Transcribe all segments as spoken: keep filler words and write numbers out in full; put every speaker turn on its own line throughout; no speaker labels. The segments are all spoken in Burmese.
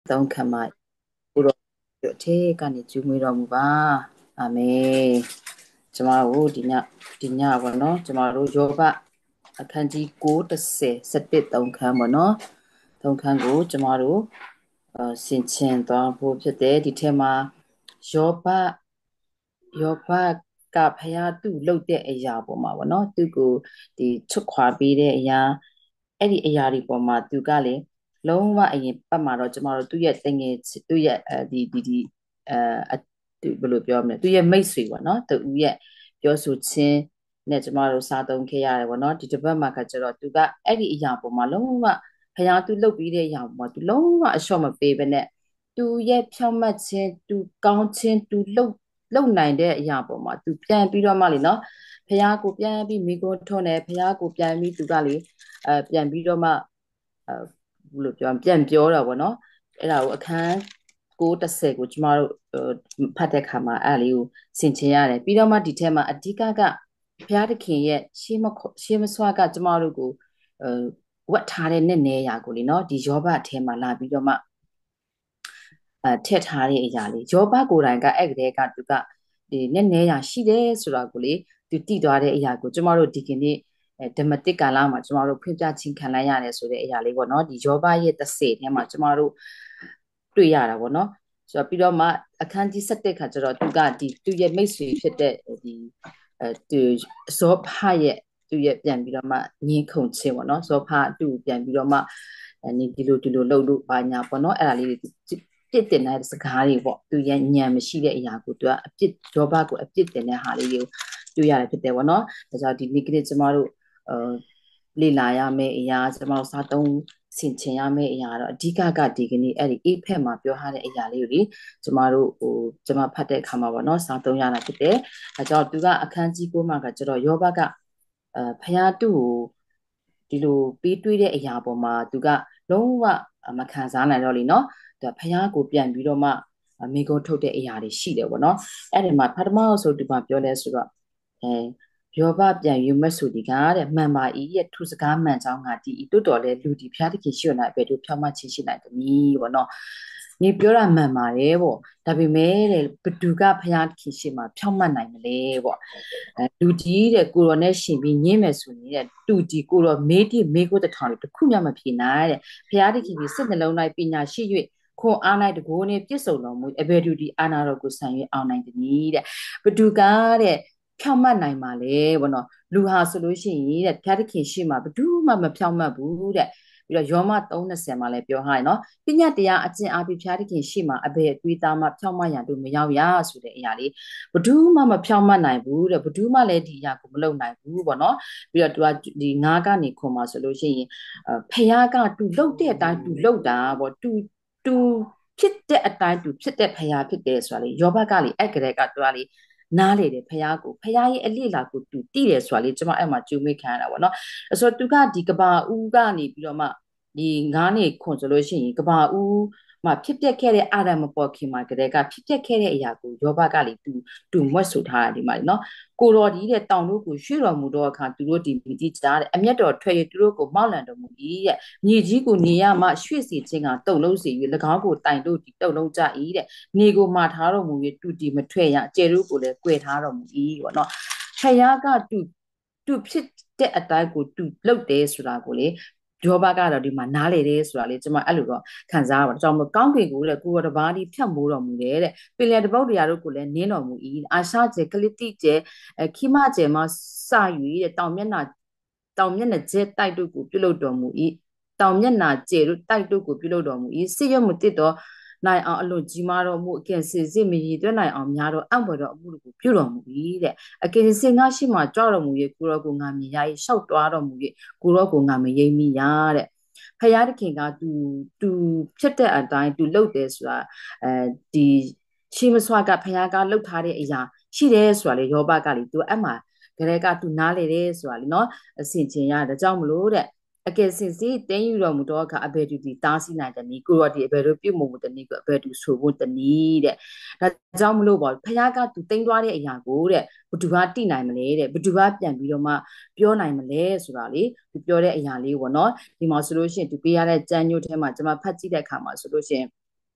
သုံးခံမှာကိုတော့အထေကနေကျူးမွေးတော်မူပါအာမင်ကျမတို့ဒီညဒီညပေါ့နော်ကျမတို့ယောဘအခန်းကြီး၉ ၁၀ ၁၁သုံးခန်းပေါ့နော်သုံးခန်းကိုကျမတို့အဆင်ခြင်သွားဖို့ဖြစ်တယ်ဒီထဲမှာယောဘယောဘကဖယားသူ့လှုပ်တဲ့အရာပေါ်မှာပေါ့နော်သူကိုဒီချွတ်ခွာပေးတဲ့အရာအဲ့ဒီအရာတွေပေါ်မှာသူကလေလုံးဝအရင်ပတ်မှာတော့ကျမတို့သူ့ရဲ့တငယ်သူ့ရဲ့အဲဒီဒီဒီအဲသူဘယ်လိုပြောမလဲသူ့ရဲ့မိတ်ဆွေပေါ့နော်သူရဲ့ပြောဆိုခြင်းနဲ့ကျမတို့စားသုံးခဲ့ရတယ်ပေါ့နော်ဒီတစ်ပတ်မှာကကျတော့သူကအဲ့ဒီအရာပေါ်မှာလုံးဝဖယားသူလှုပ်ပြီးတဲ့အရာပေါ်မှာသူလုံးဝအလျှော့မပေးဘဲနဲ့သူရဲ့ဖြောင့်မတ်ခြင်းသူကောင်းခြင်းသူလှုပ်လုံနိုင်တဲ့အရာပေါ်မှာသူပြန်ပြီးတော့မှလေနော်ဖះကိုပြန်ပြီးမိကိုထွန်းတယ်ဖះကိုပြန်ပြီးသူကလေအဲပြန်ပြီးတော့မှအဲဘယ်လိုပြောပြန်ပြောတာပေါ့နော်အဲ့ဒါကိုအခန်း၉ ၁၀ကိုကျမတို့ဖတ်တဲ့ခါမှာအဲ့လေးကိုဆင်ခြင်ရတယ်ပြီးတော့မှဒီထဲမှာအဓိကကဘုရားသခင်ရဲ့ရှေးမရှေးမစွာကကျမတို့ကိုအဲဝတ်ထားတဲ့နဲ့နေရာကိုလေနော်ဒီယောဘအထဲမှာလာပြီးတော့မှအဲထည့်ထားတဲ့အရာလေးယောဘကိုယ်တိုင်ကအဲ့ကလေးကသူကဒီနဲ့နေရာရှိတယ်ဆိုတာကိုလေသူတည်သွားတဲ့အရာကိုကျမတို့ဒီကနေ့ဓမ္မတိကာလမှာကျမတို့ဖွင့်ပြခြင်းခံလိုက်ရတယ်ဆိုတဲ့အရာလေးပေါ့နော်ဒီယောဘရဲ့တစ်စေထဲမှာကျမတို့တွေ့ရတာပေါ့နော်ဆိုတော့ပြီးတော့မှအခန်းကြီး၁၁ခါကျတော့သူကဒီသူရဲ့မိတ်ဆွေဖြစ်တဲ့ဒီအဲသူဇောဖရဲ့သူရဲ့ပြန်ပြီးတော့မှညင်းခုန်ခြင်းပေါ့နော်ဇောဖသူ့ပြန်ပြီးတော့မှနေဒီလိုဒီလိုလှုပ်လို့ပါညာပေါ့နော်အဲ့ဒါလေးတွေပြစ်တင်တဲ့စကားတွေပေါ့သူရဲ့ညံမရှိတဲ့အရာကိုသူကအပြစ်ဂျောဘကိုအပြစ်တင်တဲ့ဟာလေးတွေကိုတွေ့ရတယ်ဖြစ်တယ်ပေါ့နော်ဒါကြောင့်ဒီနေ့ကနေ့ကျမတို့အဲလေ့လာရမယ့်အရာကျမတို့စားသုံးဆင်ခြင်ရမယ့်အရာတော့အဓိကကဒီကနေ့အဲ့ဒီအိဖက်မှာပြောထားတဲ့အရာလေးကိုလေကျမတို့ဟိုကျမဖတ်တဲ့အခါမှာပေါ့နော်စားသုံးရတာဖြစ်တယ်ဒါကြောင့်သူကအခန်းကြီး၉မှာကကျတော့ယောဘကအဲဖယားသူ့ကိုဒီလိုပေးတွေးတဲ့အရာပေါ်မှာသူကလုံးဝမခံစားနိုင်တော့လေနော်ဒါဖယားကိုပြန်ပြီးတော့မှမိကုံးထုတ်တဲ့အရာတွေရှိတယ်ပေါ့နော်အဲ့ဒီမှာပထမဆိုဒီမှာပြောလဲဆိုတော့အဲယောဘပြန်ယူမဲ့ဆိုဒီကတဲ့မှန်ပါဤရဲ့သူစကားမှန်ကြောင်းကဒီတွတ်တော်လဲလူဒီဖျားတခင်ရှိရနိုင်ပဲတို့ဖြောင်းမချင်းရှိနိုင်တယ်နီးပေါ့နော်နေပြောတာမှန်ပါတယ်ပေါ့ဒါပေမဲ့တဲ့ဘသူကဖျားတခင်ရှိမှာဖြောင်းမနိုင်မလဲပေါ့အဲလူဒီတဲ့ကိုရောနဲ့ရှင်ပြီးညင်းမယ်ဆိုရင်တဲ့တူဒီကိုရောမေးတိမေးကိုတထောင်တခုမှမဖြေနိုင်တဲ့ဖျားတခင်ဒီစစ်နှလုံး၌ပညာရှိ၍ခွန်အား၌တကိုးနဲ့ပြည့်စုံတော်မူအဘယ်သူဒီအာနာတော်ကိုဆံ၍အောင်နိုင်သည်တဲ့ဘသူကတဲ့ဖြောင့်မတ်နိုင်ပါလေဘောနော်လူဟာဆိုလို့ရှိရင်တဲ့ဘုရားသခင်ရှိမှဘယ်သူမှမဖြောင့်မတ်ဘူးတဲ့ပြီးတော့ယောမ၃၂၀မှာလည်းပြောထားရနော်ပညာတရားအကျင့်အပြင်ဘုရားသခင်ရှိမှအဘယ်အတွေးသားမှဖြောင့်မတ်ရန်တို့မရောက်ရဆိုတဲ့အရာလေးဘယ်သူမှမဖြောင့်မတ်နိုင်ဘူးတဲ့ဘယ်သူမှလည်းဒီအရာကိုမလုပ်နိုင်ဘူးပေါ့နော်ပြီးတော့သူကဒီငါးကနေခွန်မှာဆိုလို့ရှိရင်ဖះကသူလှုပ်တဲ့အတိုင်းသူလှုပ်တာပေါ့သူသူဖြစ်တဲ့အတိုင်းသူဖြစ်တဲ့ဖះဖြစ်တယ်ဆိုတာလေယောဘကလေအဲ့ကလေးကသူကလေနားလေတယ်ဖះကိုဖះရဲ့အလိလာကိုသူတိတယ်ဆိုတာလေကျွန်မအဲ့မှာကြိုးမိခံရတာပေါ့နော်ဆိုတော့သူကဒီကဘာဦးကနေပြီးတော့မှဒီငါးနေခွန်ဆိုလို့ရှိရင်ကဘာဦးမှာဖြစ်ပျက်ခဲ့တဲ့အာရမပေါ်ခင်မှာကလေးကဖြစ်ပျက်ခဲ့တဲ့အရာကိုယောဘကလေသူသူမွတ်ဆိုထားတာဒီမှာနော်ကိုတော်ဒီတဲ့တောင်တို့ကိုရွှေ့တော်မူတော့အခါသူတို့ဒီမိတိကြားတဲ့အမျက်တော်ထွက်ရသူတို့ကိုမောက်လန်တော်မူ၏တဲ့မြေကြီးကိုနေရမှရွှေ့စီခြင်းကတုံလုံးစီ၍၎င်းကိုတိုင်တို့ဒီတုံလုံးကြ၏တဲ့နေကိုမှာထားတော်မူ၍တူတီမထွက်ရကျဲတို့ကိုလည်း꿰ထားတော်မူ၏ပေါ့နော်ဖယားကတူတူဖြစ်တဲ့အတိုင်းကိုတူလှုပ်တယ်ဆိုတာကိုလေယောဘကတော့ဒီမှာနားလေတယ်ဆိုတာလေကျွန်မအဲ့လိုတော့ခံစားရပါတယ်။ကြောင့်မကောင်းကင်ကိုလည်းကိုယ်တော်တပါးဒီဖြတ်မိုးတော်မူတယ်တဲ့။ပင်လယ်တပုတ်တရားတို့ကိုလည်းနင်းတော်မူ၏။အာရှကျဲကလတိကျဲအဲခိမကျဲမှာစ၍တဲ့တောင်မျက်နှာတောင်မျက်နှာကျဲတိုက်တို့ကိုပြုလုပ်တော်မူ၏။တောင်မျက်နှာကျဲတို့တိုက်တို့ကိုပြုလုပ်တော်မူ၏။စိတ်ရမတစ်တော့နိုင်အောင်အလွန်ကြီးမားတော်မူအကင်စစ်စစ်မရည်တွက်နိုင်အောင်များတော်အံ့ဖွယ်တော်အမှုတို့ကိုပြုတော်မူ၏တဲ့အကင်စစ်ငါရှိမှကြွတော်မူ၍ကိုရောကိုငါမြင်ရ၏ရှောက်တွားတော်မူ၍ကိုရောကိုငါမရိပ်မိရတဲ့ဖယားတခင်ကသူသူဖြစ်တဲ့အတိုင်းသူလှုပ်တယ်ဆိုတာအဲဒီရှေးမစွာကဖယားကလှုပ်ထားတဲ့အရာရှိတယ်ဆိုတာလေယောဘကလေသူအဲ့မှာကလေးကသူနားလေတယ်ဆိုတာလေနော်အစင်ချင်ရတဲ့ကြောင့်မလို့တဲ့အကယ်စင်စီတင်းယူတော်မူတော့အခါအဘယ်သူဒီတားဆီးနိုင်တယ်နီကိုရောဒီအဘယ်လိုပြုတ်မှုတနည်းကိုအဘယ်သူဆိုဖို့တနည်းတဲ့ဒါကြောင့်မလို့ပေါ့ဖခင်ကသူတင်းသွားတဲ့အရာကိုတဲ့ဘသူကတိနိုင်မလဲတဲ့ဘသူကပြန်ပြီးတော့မှပြောနိုင်မလဲဆိုတာလေသူပြောတဲ့အရာလေးပေါ့နော်ဒီမှာဆိုလို့ရှိရင်သူပေးရတဲ့ကြမ်းညို့ထဲမှာကျွန်မဖတ်ကြည့်တဲ့အခါမှာဆိုလို့ရှိရင်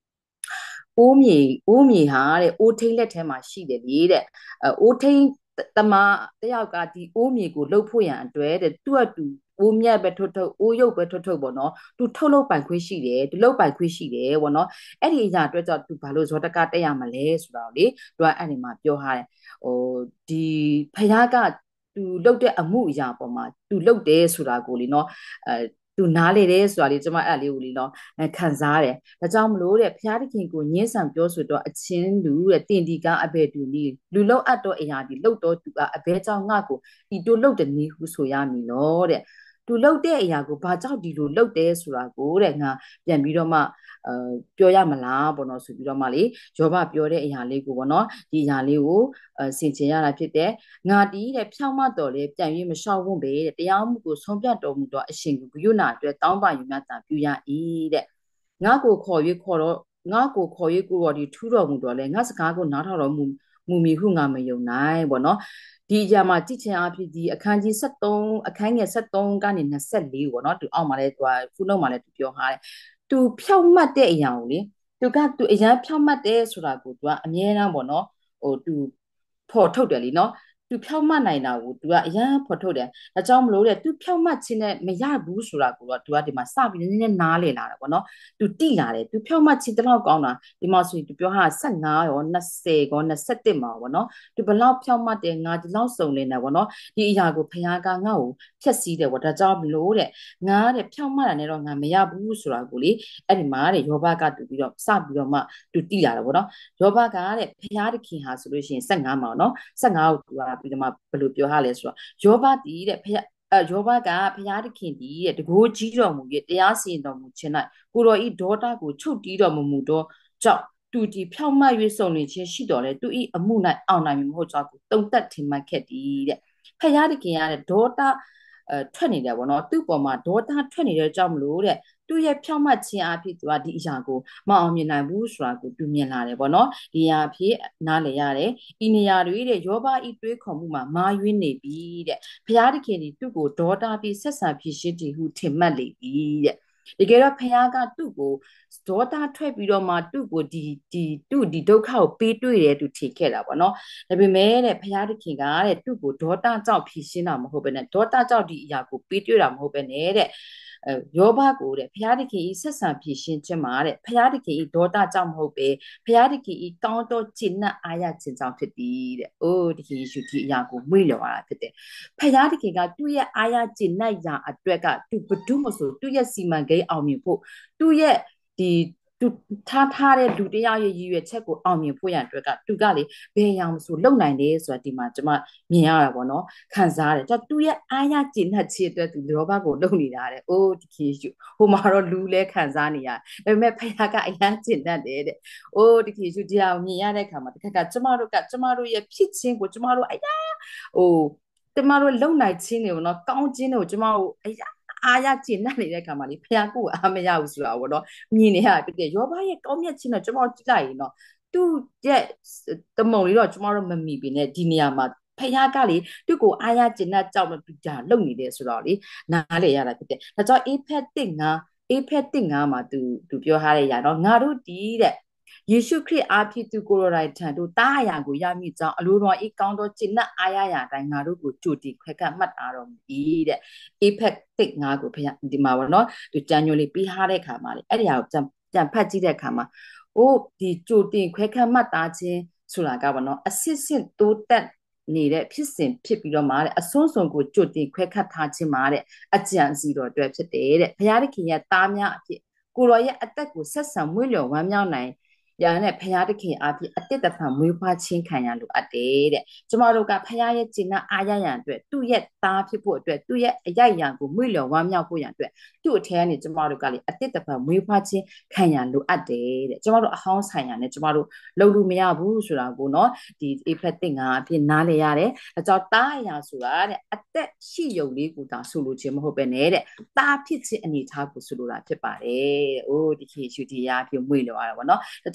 အိုးမြေအိုးမြေဟာတဲ့အိုးထိန်လက်ထဲမှာရှိတယ်လေတဲ့အဲအိုးထိန်တမတယောက်ကဒီအိုးမြေကိုလှုပ်ဖို့ရန်အတွက်တဲ့သူ့အတူအိုးမြတ်ပဲထုတ်ထုတ်အိုးရုပ်ပဲထုတ်ထုတ်ပေါ့နော်သူထုတ်လုပ်ပိုင်ခွင့်ရှိတယ်သူလုပ်ပိုင်ခွင့်ရှိတယ်ပေါ့နော်အဲ့ဒီအရာအတွက်ကြောင့်သူဘာလို့ဇောတကတက်ရမလဲဆိုတော့လေသူကအဲ့ဒီမှာပြောထားတယ်ဟိုဒီဖယားကသူလှုပ်တဲ့အမှုအရာပေါ်မှာသူလှုပ်တယ်ဆိုတာကိုလေနော်အဲသူနားလေတယ်ဆိုတာလေကျွန်မအဲ့လေးကိုလေနော်ခံစားရတယ်ဒါကြောင့်မလို့တဲ့ဖျားသခင်ကိုညှင်းဆန်ပြောဆိုတော့အချင်းလူတဲ့တင်ဒီကအဘဲတူနီလူလောက်အပ်တော့အရာဒီလှုပ်တော့သူကအဘဲကြောင့်ငါ့ကိုဒီတို့လှုပ်တဲ့နီးဟုဆိုရမည်နော်တဲ့သူလှုပ်တဲ့အရာကိုဘာကြောင့်ဒီလိုလှုပ်တယ်ဆိုတာကိုတဲ့ငါပြန်ပြီးတော့မှအဲပြောရမလားပေါ့နော်ဆိုပြီးတော့မှလေယောဘပြောတဲ့အရာလေးကိုပေါ့နော်ဒီအရာလေးကိုအဲဆင်ခြင်ရတာဖြစ်တယ်ငါတီးတဲ့ဖြောင်းမတော်လေပြန်ပြီးမလျှောက်ဝွင့်ပဲတဲ့တရားမှုကိုဆုံးဖြတ်တော်မူတော့အရှင်ကိုဂုဏအတွက်တောင်းပန်ယူမြတ်တာပြုရ၏တဲ့ငါကိုခေါ်၍ခေါ်တော့ငါကိုခေါ်၍ကိုတော်ဒီထူးတော်မူတော့လေငါစကားကိုနားထောင်တော်မူမူမီဟုငါမယုံနိုင်ပေါ့နော်ဒီအရာမှာကြည့်ချင်အဖြစ်ဒီအခန်းကြီး73အခန်းငယ်73ကနေ24ပေါ့နော်သူအောက်မှာလဲသူကဖူးနှုတ်မှာလဲသူပြောထားတယ်သူဖြောက်မှတ်တဲ့အရာကိုလေသူကသူအရန်ဖြောက်မှတ်တယ်ဆိုတာကိုသူကအမြဲတမ်းပေါ့နော်ဟိုသူဖော်ထုတ်တယ်လीနော်သူဖြောက်မှတ်နိုင်တာကိုသူကအရန်ဖော်ထုတ်တယ်ဒါကြောင့်မလို့တဲ့သူဖြောက်မှတ်ခြင်းနဲ့မရဘူးဆိုတာကိုတော့သူကဒီမှာစပြီးနည်းနည်းနားလည်လာတယ်ပေါ့နော်သူတိလာတယ်သူဖြောက်မှတ်ခြင်းတလောက်ကောင်းတာဒီမှာဆိုရင်သူပြောဟာ15ရော20ရော21မှာပေါ့နော်သူဘလောက်ဖြောက်မှတ်တယ်ငါဒီလောက်စုံလင်တယ်ပေါ့နော်ဒီအရာကိုဖခင်ကငါ့ကိုဖျက်ဆီးတယ်ပေါ့ဒါကြောင့်မလို့တဲ့ငါတဲ့ဖြောက်မှတ်တာနဲ့တော့ငါမရဘူးဆိုတာကိုလေအဲ့ဒီမှာတဲ့ယောဘကတူပြီးတော့စပြီးတော့မှသူတိလာတယ်ပေါ့နော်ယောဘကတဲ့ဖခင်တခင်ဟာဆိုလို့ရှိရင်15မှာနော်15ကိုသူကပြီးတော့မှဘယ်လိုပြောထားလဲဆိုတော့ယောဘတီးတဲ့ဖခင်အဲယောဘကဖျားသခင်ဒီတဲ့တကိုးကြီးတော်မူ၍တရားစီရင်တော်မူခြင်း၌ကိုတော်ဤဒေါတာကိုချုပ်တီးတော်မမူတော့ကြောင့်သူဒီဖြောက်မှတ်၍စုံနေခြင်းရှိတော်လဲသူဤအမှု၌အောင်နိုင်မည်မဟုတ်ကြောင်းကိုတုံတက်ထင်မှတ်ခဲ့သည်တဲ့ဖျားသခင်ရတဲ့ဒေါတာအဲထွက်နေတယ်ပေါ့နော်သူ့ပေါ်မှာဒေါတာထွက်နေတဲ့ကြောင့်မလို့တဲ့သူ့ရဲ့ဖြောင့်မတ်ခြင်းအဖြစ်သူကဒီအရာကိုမအောင်မြင်နိုင်ဘူးဆိုတာကိုသူမြင်လာတယ်ပေါ့နော်ဒီအရာအဖြစ်နားလည်ရတယ်ဤနေရာတွေတဲ့ယောဘဤတွေးခေါ်မှုမှာမာယွင်းနေပြီတဲ့ဘုရားသခင်ဒီသူ့ကိုဒေါတာပြီးဆက်ဆံဖြစ်ရှင်းတည်ဟုထင်မှတ်လေပြီတဲ့တကယ်တော့ဖခင်ကသူ့ကိုဒေါတာထွက်ပြီးတော့မှသူ့ကိုဒီဒီသူ့ဒီဒုက္ခကိုပေးတွေ့တယ်သူထင်ခဲ့တာပေါ့နော်ဒါပေမဲ့တဲ့ဖခင်သခင်ကတဲ့သူ့ကိုဒေါတာကြောင့်ဖြစ်ရှင်းတာမဟုတ်ဘဲနဲ့ဒေါတာကြောင့်ဒီအရာကိုပေးတွေ့တာမဟုတ်ဘဲနဲ့တဲ့အဲယောဘကိုတဲ့ဘုရားသခင်ဤဆက်ဆံဖြစ်ရှင်းခြင်းမှာတဲ့ဘုရားသခင်ဤဒေါတာကြောင့်မဟုတ်ပဲဘုရားသခင်ဤကောင်းသောကျင့်နှံ့အားရခြင်းကြောင့်ဖြစ်သည်တဲ့။အိုးတခင်ယေရှုဒီအရာကိုမွေ့လျော်ရတာဖြစ်တယ်။ဘုရားသခင်ကသူ့ရဲ့အားရခြင်းနှံ့ရာအတွက်ကသူဘဒုမဆိုသူ့ရဲ့စီမံကိန်းအောင်မြင်ဖို့သူ့ရဲ့ဒီသူထားထားတဲ့လူတရားရဲ့ရည်ရွယ်ချက်ကိုအောင်မြင်ဖို့ရန်အတွက်ကသူကလေဘယ်အောင်ဆိုလုံနိုင်တယ်ဆိုတာဒီမှာကျွန်မမြင်ရတာပေါ့နော်ခံစားရတယ်။သူ့ရဲ့အားရကျင့်နှံ့ခြင်းအတွက်သူလောဘကိုလုံနေတာတဲ့။အိုးဒီခေရှုဟိုမှာတော့လူလဲခံစားနေရတယ်။ဒါပေမဲ့ဖခင်ကအရန်ကျင့်နှံ့တယ်တဲ့။အိုးဒီခေရှုဒီအောင်မြင်ရတဲ့အခါမှာတခါကကျွန်မတို့ကကျွန်မတို့ရဲ့ဖြစ်ခြင်းကိုကျွန်မတို့အရာဟိုကျမတို့လုံနိုင်ခြင်းတွေပေါ့နော်ကောင်းခြင်းတွေကိုကျမတို့အရာအားရကျင့်နှံ့နေတဲ့အခါမှာလေဖခင်ကိုအားမရဘူးဆိုတာပေါ့နော်မြင်နေရပြတဲ့ယောဘရဲ့ကောင်းမြတ်ခြင်းတော့ကျမတို့ကြည့်လိုက်ရင်တော့သူ့ရဲ့တမုံလေးတော့ကျမတို့မမီပင်နဲ့ဒီနေရာမှာဖခင်ကလေသူ့ကိုအားရကျင့်နှံ့ကြောက်လို့ဒါလုံနေတယ်ဆိုတော့လေနားလေရတာဖြစ်တယ်ဒါကြောင့်အေဖက်တစ်ငါအေဖက်တစ်ငါမှာသူသူပြောထားတဲ့ຢာတော့ငါတို့ဒီတဲ့ယေရှုခရစ်အားဖြင့်သူကိုယ်တော်တိုင်ထံတို့တားအရာကိုရမိကြောင်းအလိုတော်ဤကောင်းသောကျင့်နှံ့အားရရာတိုင်းငါတို့ကိုကြိုတင်ခွဲကပ်မှတ်သားတော်မူ၏တဲ့အေဖက်တစ်ငါကိုဖခင်ဒီမှာပေါ့နော်သူကြံညိုလေးပြီးထားတဲ့ခါမှာလေအဲ့ဒီဟာကိုပြန်ပြန်ဖတ်ကြည့်တဲ့ခါမှာအိုးဒီကြိုတင်ခွဲကပ်မှတ်သားခြင်းဆိုတာကပေါ့နော်အစစ်စစ်တိုးတက်နေတဲ့ဖြစ်စဉ်ဖြစ်ပြီးတော့မှတဲ့အဆုံးစွန်ကိုကြိုတင်ခွဲခတ်ထားခြင်းမှာတဲ့အကြံစီတော်အတွက်ဖြစ်တယ်တဲ့ဘုရားသခင်ရဲ့သားများအဖြစ်ကိုတော်ရဲ့အသက်ကိုဆက်ဆံမွေ့လျော်ဝမ်းမြောက်နိုင်ရတဲ့ဖရာသခင်အားဖြင့်အတိတ်တဖန်မွေးဖွားခြင်းခံရလိုအပ်တယ်တဲ့ကျမတို့ကဖရာရဲ့ကျင့်နှံအားရရန်အတွက်သူ့ရဲ့သားဖြစ်ဖို့အတွက်သူ့ရဲ့အရိုက်ရန်ကိုမွေ့လျော်ဝမ်းမြောက်ဖို့ရန်အတွက်သူ့အထက်ကနေကျမတို့ကလေအတိတ်တဖန်မွေးဖွားခြင်းခံရလိုအပ်တယ်တဲ့ကျမတို့အဟောင်းဆိုင်ရနဲ့ကျမတို့လုံလို့မရဘူးဆိုတာကိုเนาะဒီအေဖက်တင်ကအဖြစ်နားလေရတယ်အကြောင်းသားအရာဆိုတာတဲ့အသက်ရှိယုံလေးကိုသာဆိုလိုခြင်းမဟုတ်ပဲနဲ့တဲ့သားဖြစ်ခြင်းအနေထားကိုဆိုလိုတာဖြစ်ပါတယ်။အိုးဒီခေရှုဒီရာအဖြစ်မွေ့လျော်ရတာပေါ့เนาะအကြောင်း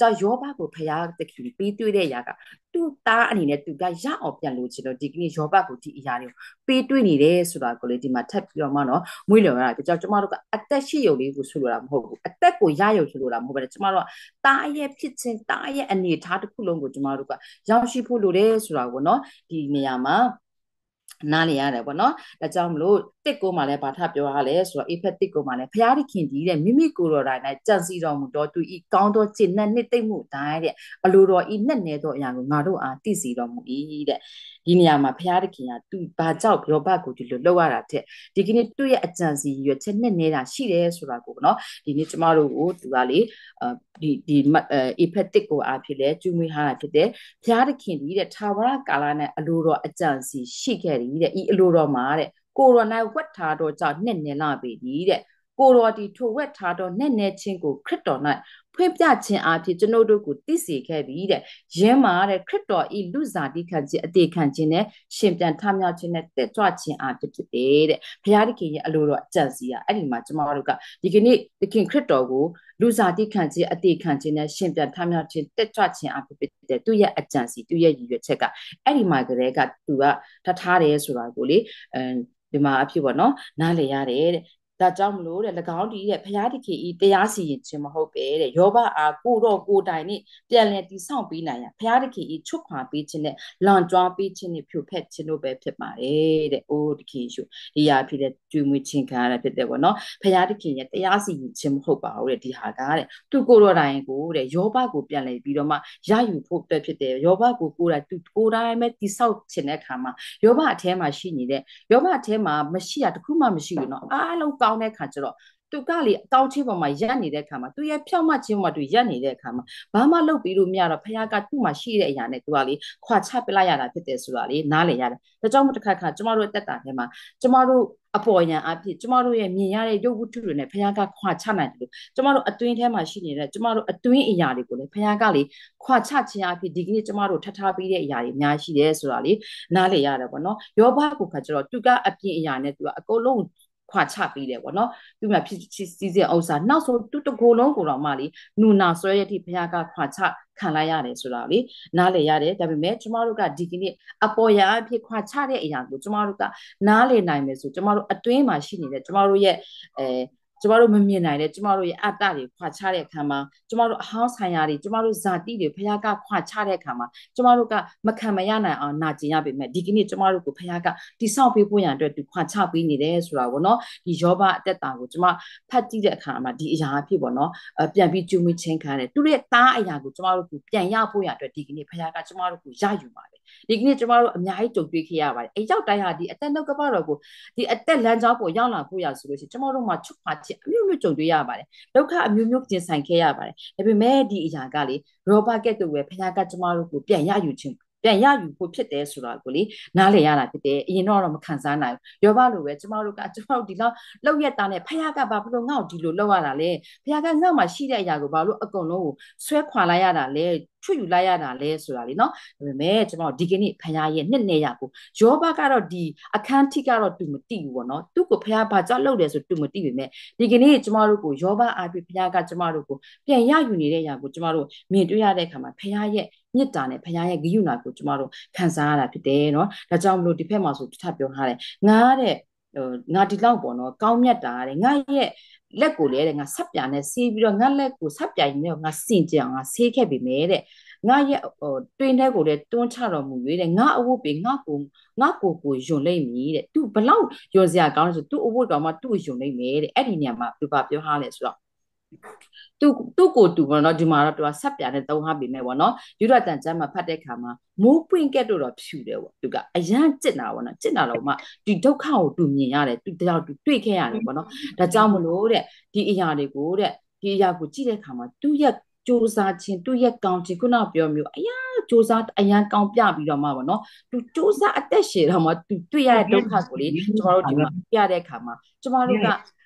ကြောင့်ယောဘကိုဖျားတခင်ပေးတွေ့တဲ့ຢာကသူ့သားအနေနဲ့သူကရအောင်ပြန်လို့ချင်တော့ဒီကနေ့ယောဘကိုဒီအရာတွေကိုပေးတွေ့နေတယ်ဆိုတာကိုလေဒီမှာထပ်ပြီးတော့မှနော်မွေးလျော်ရတာကြောင့်ကျမတို့ကအသက်ရှိရုံလေးကိုဆိုလိုတာမဟုတ်ဘူးအသက်ကိုရရုံဆိုလိုတာမဟုတ်ဘူးကျမတို့ကတားရဲ့ဖြစ်ခြင်းတားရဲ့အနေထားတစ်ခုလုံးကိုကျမတို့ကရောက်ရှိဖို့လိုတယ်ဆိုတာကိုနော်ဒီနေရာမှာနားလေရတယ်ပေါ့နော်ဒါကြောင့်မလို့တစ်ကိုမှလည်းဘာထပြောရလဲဆိုတော့ effect တစ်ကိုမှလည်းဘုရားသခင်ကြီးတဲ့မိမိကိုယ်တော်တိုင်၌ကြံစီတော်မူတော့သူဤကောင်းသောကျင့်နဲ့နှစ်သိမ့်မှုတိုင်းတဲ့အလိုတော်ဤနဲ့နေသောအရာကိုငါတို့အားသိစီတော်မူ၏တဲ့ဒီနေရာမှာဘုရားသခင်ကသူဘာကြောင့်ယောဘကိုဒီလိုလောက်ရတာတဲ့ဒီကနေ့သူ့ရဲ့အကြံစီရွက်ချက်နဲ့နေတာရှိတယ်ဆိုတာကိုပေါ့နော်ဒီနေ့ကျမတို့ကိုသူကလေဒီဒီ effect တစ်ကိုအားဖြစ်လဲကျူးမွေးထားတာဖြစ်တယ်ဘုရားသခင်ကြီးတဲ့ထာဝရကာလနဲ့အလိုတော်အကြံစီရှိခဲ့တယ်တဲ့ဤအလိုတော်မှာတဲ့ကိုရိုနာဝက်ထားတော့ကြောင့်နှစ်နေလာပြီတဲ့ကိုရောဒီထိုဝက်ထားတော့နဲ့နဲ့ချင်းကိုခရစ်တော်၌ဖွင့်ပြခြင်းအဖြစ်ကျွန်ုပ်တို့ကိုသိစေခဲ့ပြီတဲ့ယင်းမှာတဲ့ခရစ်တော်ဤလူစားတိခံခြင်းအသေးခံခြင်းနဲ့ရှင်ပြန်ထမြောက်ခြင်းနဲ့တက်ကြွခြင်းအဖြစ်ဖြစ်တယ်တဲ့ဘုရားသခင်ရဲ့အလိုတော်အကြံစီကအဲ့ဒီမှာကျွန်တော်တို့ကဒီကနေ့သခင်ခရစ်တော်ကိုလူစားတိခံခြင်းအသေးခံခြင်းနဲ့ရှင်ပြန်ထမြောက်ခြင်းတက်ကြွခြင်းအဖြစ်ဖြစ်တယ်သူရဲ့အကြံစီသူရဲ့ရည်ရွယ်ချက်ကအဲ့ဒီမှာကလေးကသူကထထားတယ်ဆိုတာကိုလေအဲဒီမှာအဖြစ်ပေါ့နော်နားလေရတယ်တဲ့ဒါကြောင့်မလို့တဲ့၎င်းဒီရဲ့ဘုရားသခင်ဤတရားစီရင်ခြင်းမဟုတ်ပဲတဲ့ယောဘအားကိုတော့ကိုတိုင်နဲ့ပြန်လည်တည်ဆောက်ပေးနိုင်ရဘုရားသခင်ဤချွတ်ခွာပေးခြင်းနဲ့လွန်ကြွားပေးခြင်းနဲ့ဖြိုဖက်ခြင်းတို့ပဲဖြစ်ပါတယ်တဲ့အိုးတခင်ရှုဒီဟာဖြစ်တဲ့ကျွေးမွေးခြင်းခံရတာဖြစ်တယ်ပေါ့နော်ဘုရားသခင်ရဲ့တရားစီရင်ခြင်းမဟုတ်ပါဘူးတဲ့ဒီဟာကတဲ့သူကိုတော့တိုင်ကိုတဲ့ယောဘကိုပြန်လည်ပြီးတော့မှရယူဖို့ပဲဖြစ်တယ်ယောဘကိုကိုယ်တိုင်သူကိုယ်တိုင်ပဲတည်ဆောက်ခြင်းတဲ့အခါမှာယောဘအထဲမှာရှိနေတဲ့ယောဘအထဲမှာမရှိရတခုမှမရှိဘူးနော်အားလုံးကောင်းတဲ့ခါကျတော့သူကလေအကောင်းချင်းပေါ်မှာရက်နေတဲ့ခါမှာသူရဲ့ဖြောက်မှတ်ချင်းပေါ်မှာသူရက်နေတဲ့ခါမှာဘာမှလုပ်ပြီးလို့မရတော့ဖခင်ကသူ့မှာရှိတဲ့အရာနဲ့သူကလေခွာချပလိုက်ရတာဖြစ်တယ်ဆိုတာလေနားလည်ရတယ်ဒါကြောင့်မို့တစ်ခါခါကျမတို့အသက်တာထဲမှာကျမတို့အပေါ်ယံအဖြစ်ကျမတို့ရဲ့မြင်ရတဲ့ရုပ်ဝတ္ထုတွေနဲ့ဖခင်ကခွာချနိုင်တယ်လို့ကျမတို့အတွင်းထဲမှာရှိနေတဲ့ကျမတို့အတွင်းအရာတွေကိုလေဖခင်ကလေခွာချခြင်းအဖြစ်ဒီကနေ့ကျမတို့ထပ်ထားပြီးတဲ့အရာတွေအများရှိတယ်ဆိုတာလေနားလည်ရတယ်ပေါ့နော်ယောဘကိုခါကျတော့သူကအပြင်အရာနဲ့သူကအကုန်လုံးခွာချပေးတယ်ပေါ့နော်သူမှဖြစ်စီစဉ်ဥစ္စာနောက်ဆုံးသူတကိုယ်လုံးကိုတော့မှလေနူနာဆွဲရတဲ့ဘုရားကခွာချခံလိုက်ရတယ်ဆိုတာလေနားလည်ရတယ်ဒါပေမဲ့ကျမတို့ကဒီကနေ့အပေါ်ရာအဖြစ်ခွာချတဲ့အရာကိုကျမတို့ကနားလည်နိုင်မယ်ဆိုကျမတို့အတွင်းမှာရှိနေတဲ့ကျမတို့ရဲ့အဲကျမတို့မမြင်နိုင်တဲ့ကျမတို့ရဲ့အတ္တတွေခွာချတဲ့အခါမှာကျမတို့အဟောင်းဆိုင်ရာတွေကျမတို့ဇာတိတွေဘုရားကခွာချတဲ့အခါမှာကျမတို့ကမခံမရနိုင်အောင်နာကျင်ရပေမဲ့ဒီကနေ့ကျမတို့ကိုဘုရားကတိဆောက်ပေးဖို့ရန်အတွက်သူခွာချပေးနေတယ်ဆိုတာပေါ့နော်ဒီယောဘအသက်တာကိုကျမဖတ်ကြည့်တဲ့အခါမှာဒီအရာအဖြစ်ပေါ့နော်အပြန်ပြီးကျူးမွေးချင်းခံတယ်သူရဲ့သားအရာကိုကျမတို့ကိုပြန်ရဖို့ရန်အတွက်ဒီကနေ့ဘုရားကကျမတို့ကိုရယူပါတယ်ဒီကနေ့ကျမတို့အများကြီးကြုံတွေ့ခဲ့ရပါတယ်အဲရောက်တိုင်းဟာဒီအသက်နှုတ်ကပတော်ကိုဒီအသက်လမ်းကြောင်းပေါ်ရောက်လာဖို့ရဆိုလို့ရှိရင်ကျမတို့မှာချွတ်ခွာခြင်းအမျိုးမျိုးကြုံတွေ့ရပါတယ်ဒုက္ခအမျိုးမျိုးကျင်ဆိုင်ခဲ့ရပါတယ်ဒါပေမဲ့ဒီအရာကလေရောဘကဲ့သို့ပဲဘုရားကကျမတို့ကိုပြန်ရယူခြင်းပြန်ရယူဖို့ဖြစ်တယ်ဆိုတာကိုလေနားလည်ရတာဖြစ်တယ်အရင်တော့တော့မခံစားနိုင်ဘူးယောဘလိုပဲကျမတို့ကကျမတို့ဒီလောက်လောက်ရက်သားနဲ့ဖခင်ကဘာဖြစ်လို့ငါ့ကိုဒီလိုလောက်ရတာလဲဖခင်ကငါ့မှာရှိတဲ့အရာကိုဘာလို့အကုန်လုံးကိုဆွဲခွာလိုက်ရတာလဲချွတ်ယူလိုက်ရတာလဲဆိုတာလေနော်ဒါပေမဲ့ကျမတို့ဒီကနေ့ဖခင်ရဲ့နှစ်နေရကိုယောဘကတော့ဒီအခန်းထိကတော့သူမသိဘူးပေါ့နော်သူ့ကိုဖခင်ဘာကြောင့်လုပ်တယ်ဆိုသူမသိပေမဲ့ဒီကနေ့ကျမတို့ကိုယောဘအားဖြင့်ဖခင်ကကျမတို့ကိုပြန်ရယူနေတဲ့အရာကိုကျမတို့မြင်တွေ့ရတဲ့အခါမှာဖခင်ရဲ့မြစ်တာနဲ့ဖခင်ရဲ့ဂရုဏာကိုကျမတို့ခံစားရတာဖြစ်တယ်နော်ဒါကြောင့်မလို့ဒီဖက်မှာဆိုထပ်ပြောထားတယ်ငါတဲ့ဟိုငါဒီလောက်ပေါ့နော်ကောင်းမြတ်တာတဲ့ငါရဲ့လက်ကိုလေတဲ့ငါဆက်ပြာနဲ့ဆေးပြီးတော့ငါလက်ကိုဆက်ပြာနဲ့ငါစင်ကြအောင်ငါဆေးခဲ့ပြီမဲ့တဲ့ငါရဲ့ဟိုတွင်းထဲကိုလည်းတွန်းချတော်မူ၍တဲ့ငါအဝတ်ပေငါကိုငါကိုကိုယွန်လိုက်မည်တဲ့သူဘလောက်ယွန်စရာကောင်းလို့ဆိုသူ့အဝတ်တော်မှသူ့ယွန်လိုက်မယ်တဲ့အဲ့ဒီနေရာမှာသူပါပြောထားလဲဆိုတော့သူသူ့ကိုသူပေါ့နော်ဒီမှာတော့သူကဆက်ပြတဲ့သုံးဟာပြီမဲ့ပေါ့နော်ယူရတန်ကျမ်းမှာဖတ်တဲ့ခါမှာမိုးပွင့်ကက်တော့ဖြူတယ်ပေါ့သူကအရန်ကျစ်တာပေါ့နော်ကျစ်တာတော့မှဒီဒုက္ခကိုသူမြင်ရတယ်သူတယောက်သူတွေ့ခဲ့ရတယ်ပေါ့နော်ဒါကြောင့်မလို့တဲ့ဒီအရာတွေကိုတဲ့ဒီအရာကိုကြည့်တဲ့ခါမှာသူ့ရဲ့စူးစမ်းခြင်းသူ့ရဲ့ကောင်းခြင်းခုနပြောမျိုးအရာစူးစမ်းအရန်ကောင်းပြပြီးတော့မှပေါ့နော်သူစူးစမ်းအသက်ရှည်တော့မှသူတွေ့ရတဲ့ဒုက္ခကိုလေကျမတို့ဒီမှာပြတဲ့ခါမှာကျမတို့က